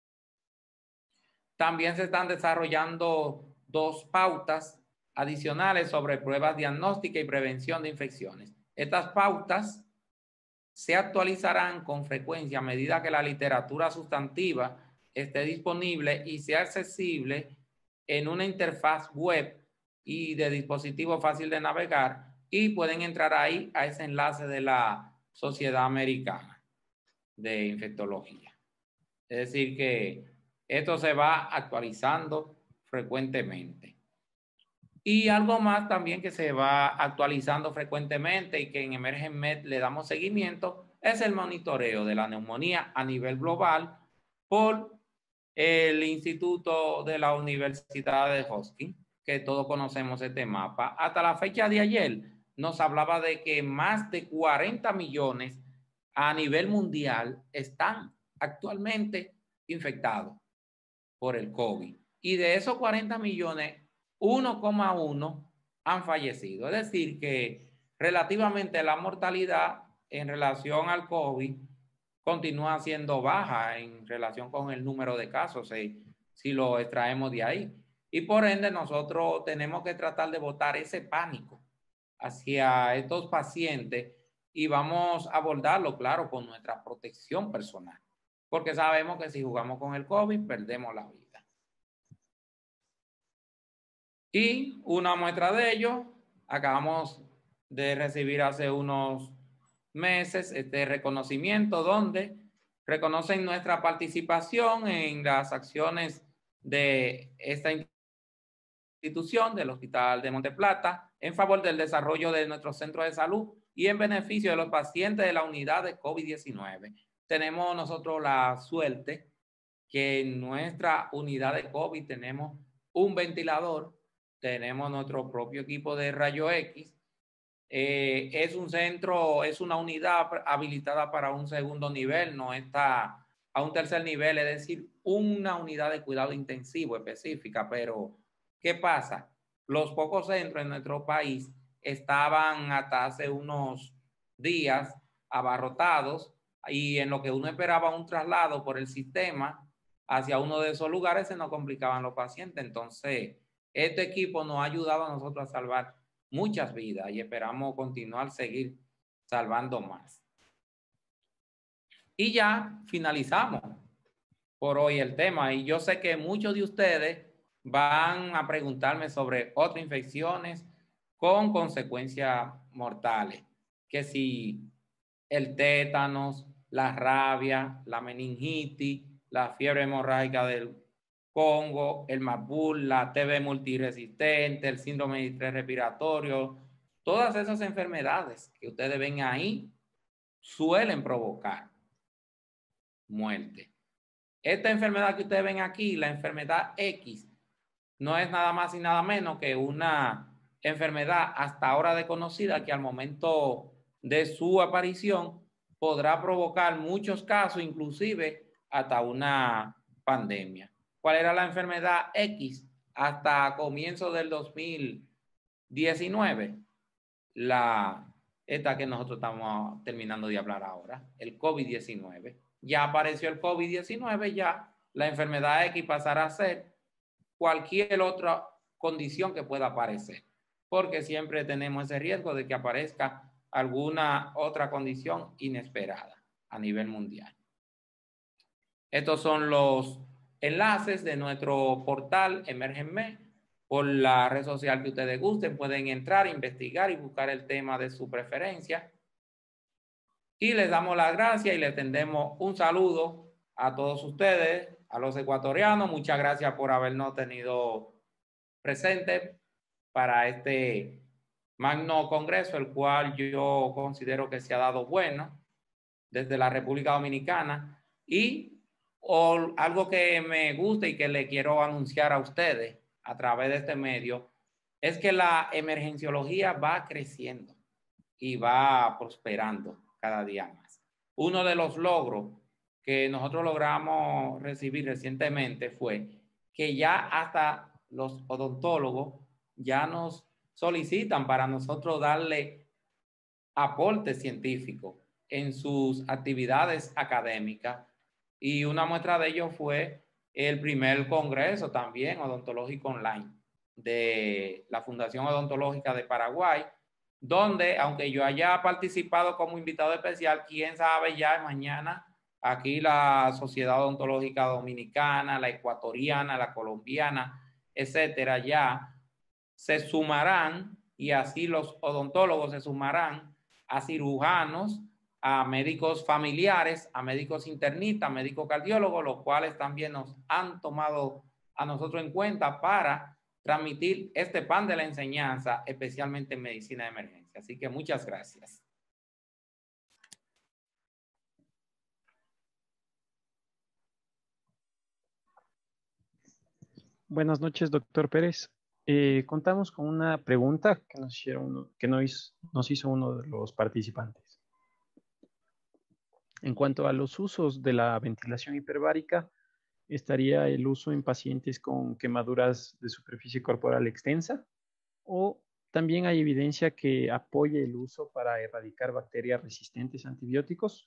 [SPEAKER 2] También se están desarrollando dos pautas adicionales sobre pruebas diagnósticas y prevención de infecciones. Estas pautas se actualizarán con frecuencia a medida que la literatura sustantiva esté disponible y sea accesible en una interfaz web y de dispositivo fácil de navegar, y pueden entrar ahí a ese enlace de la Sociedad Americana de Infectología. Es decir que esto se va actualizando frecuentemente. Y algo más también que se va actualizando frecuentemente y que en EmergenMed le damos seguimiento es el monitoreo de la neumonía a nivel global por el Instituto de la Universidad de Hopkins, que todos conocemos este mapa. Hasta la fecha de ayer nos hablaba de que más de cuarenta millones a nivel mundial están actualmente infectados por el COVID. Y de esos cuarenta millones, uno coma uno han fallecido. Es decir, que relativamente la mortalidad en relación al COVID continúa siendo baja en relación con el número de casos, si, si lo extraemos de ahí. Y por ende nosotros tenemos que tratar de botar ese pánico hacia estos pacientes y vamos a abordarlo, claro, con nuestra protección personal, porque sabemos que si jugamos con el COVID perdemos la vida. Y una muestra de ello, acabamos de recibir hace unos meses este reconocimiento donde reconocen nuestra participación en las acciones de esta institución del Hospital de Monteplata en favor del desarrollo de nuestro centro de salud y en beneficio de los pacientes de la unidad de COVID diecinueve. Tenemos nosotros la suerte que en nuestra unidad de COVID tenemos un ventilador, tenemos nuestro propio equipo de rayo X. Eh, es un centro, es una unidad habilitada para un segundo nivel, no está a un tercer nivel, es decir, una unidad de cuidado intensivo específica. Pero, ¿qué pasa? Los pocos centros en nuestro país estaban hasta hace unos días abarrotados y en lo que uno esperaba un traslado por el sistema hacia uno de esos lugares se nos complicaban los pacientes. Entonces, este equipo nos ha ayudado a nosotros a salvar muchas vidas y esperamos continuar, seguir salvando más. Y ya finalizamos por hoy el tema. Y yo sé que muchos de ustedes van a preguntarme sobre otras infecciones con consecuencias mortales. Que si el tétanos, la rabia, la meningitis, la fiebre hemorrágica del Congo, el Mabul, la T B multiresistente, el síndrome de estrés respiratorio, todas esas enfermedades que ustedes ven ahí suelen provocar muerte. Esta enfermedad que ustedes ven aquí, la enfermedad X, no es nada más y nada menos que una enfermedad hasta ahora desconocida que al momento de su aparición podrá provocar muchos casos, inclusive hasta una pandemia. ¿Cuál era la enfermedad X hasta comienzo del dos mil diecinueve? La, esta que nosotros estamos terminando de hablar ahora, el COVID diecinueve. Ya apareció el COVID diecinueve, ya la enfermedad X pasará a ser cualquier otra condición que pueda aparecer, porque siempre tenemos ese riesgo de que aparezca alguna otra condición inesperada a nivel mundial. Estos son los enlaces de nuestro portal Emérgenme. Por la red social que ustedes gusten, pueden entrar, investigar y buscar el tema de su preferencia. Y les damos las gracias y les tendemos un saludo a todos ustedes, a los ecuatorianos. Muchas gracias por habernos tenido presentes para este magno congreso, el cual yo considero que se ha dado bueno desde la República Dominicana. Y o, algo que me gusta y que le quiero anunciar a ustedes a través de este medio es que la emergenciología va creciendo y va prosperando cada día más. Uno de los logros que nosotros logramos recibir recientemente fue que ya hasta los odontólogos ya nos solicitan para nosotros darle aporte científico en sus actividades académicas, y una muestra de ello fue el primer congreso también odontológico online de la Fundación Odontológica de Paraguay, donde, aunque yo haya participado como invitado especial, quién sabe ya mañana aquí la Sociedad Odontológica Dominicana, la ecuatoriana, la colombiana, etcétera, ya se sumarán, y así los odontólogos se sumarán a cirujanos, a médicos familiares, a médicos internistas, a médicos cardiólogos, los cuales también nos han tomado a nosotros en cuenta para transmitir este pan de la enseñanza, especialmente en medicina de emergencia. Así que muchas gracias.
[SPEAKER 3] Buenas noches, doctor Pérez. Eh, contamos con una pregunta que nos, hicieron, que nos, nos hizo uno de los participantes. En cuanto a los usos de la ventilación hiperbárica, ¿estaría el uso en pacientes con quemaduras de superficie corporal extensa? ¿O también hay evidencia que apoye el uso para erradicar bacterias resistentes a antibióticos?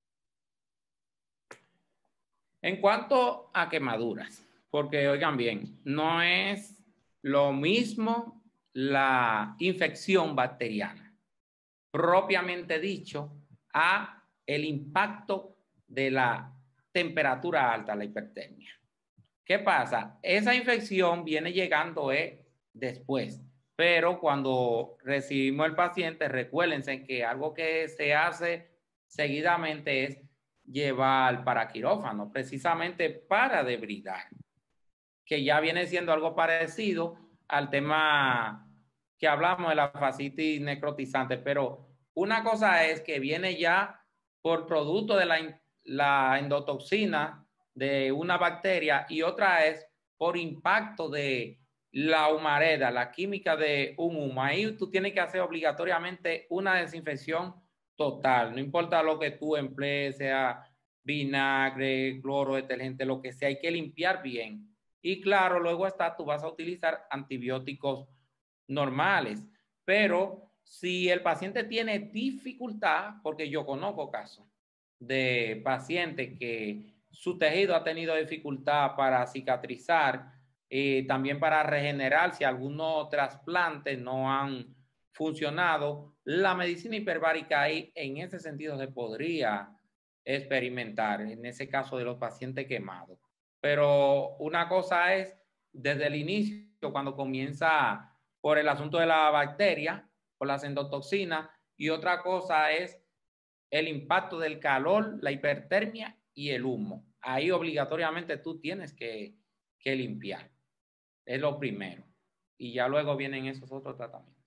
[SPEAKER 2] En cuanto a quemaduras, porque oigan bien, no es lo mismo la infección bacteriana, propiamente dicho, a el impacto de la temperatura alta, la hipertermia. ¿Qué pasa? Esa infección viene llegando eh, después, pero cuando recibimos el paciente, recuérdense que algo que se hace seguidamente es llevar para quirófano, precisamente para debridar, que ya viene siendo algo parecido al tema que hablamos de la fascitis necrotizante, pero una cosa es que viene ya por producto de la, la endotoxina de una bacteria, y otra es por impacto de la humareda, la química de un humo. Ahí tú tienes que hacer obligatoriamente una desinfección total, no importa lo que tú emplees, sea vinagre, cloro, detergente, lo que sea, hay que limpiar bien. Y claro, luego está, tú vas a utilizar antibióticos normales, pero si el paciente tiene dificultad, porque yo conozco casos de pacientes que su tejido ha tenido dificultad para cicatrizar, eh, también para regenerar, si algunos trasplantes no han funcionado, la medicina hiperbárica ahí en ese sentido se podría experimentar, en ese caso de los pacientes quemados. Pero una cosa es desde el inicio, cuando comienza por el asunto de la bacteria, por las endotoxinas, y otra cosa es el impacto del calor, la hipertermia y el humo. Ahí obligatoriamente tú tienes que, que limpiar. Es lo primero. Y ya luego vienen esos otros tratamientos.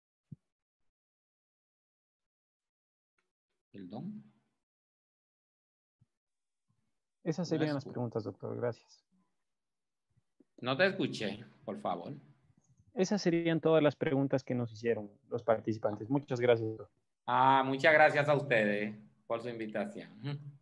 [SPEAKER 2] ¿Perdón?
[SPEAKER 3] Esas serían no las preguntas, doctor. Gracias.
[SPEAKER 2] No te escuché, por favor.
[SPEAKER 3] Esas serían todas las preguntas que nos hicieron los participantes. Muchas gracias, doctor.
[SPEAKER 2] Ah, muchas gracias a ustedes. por su invitación.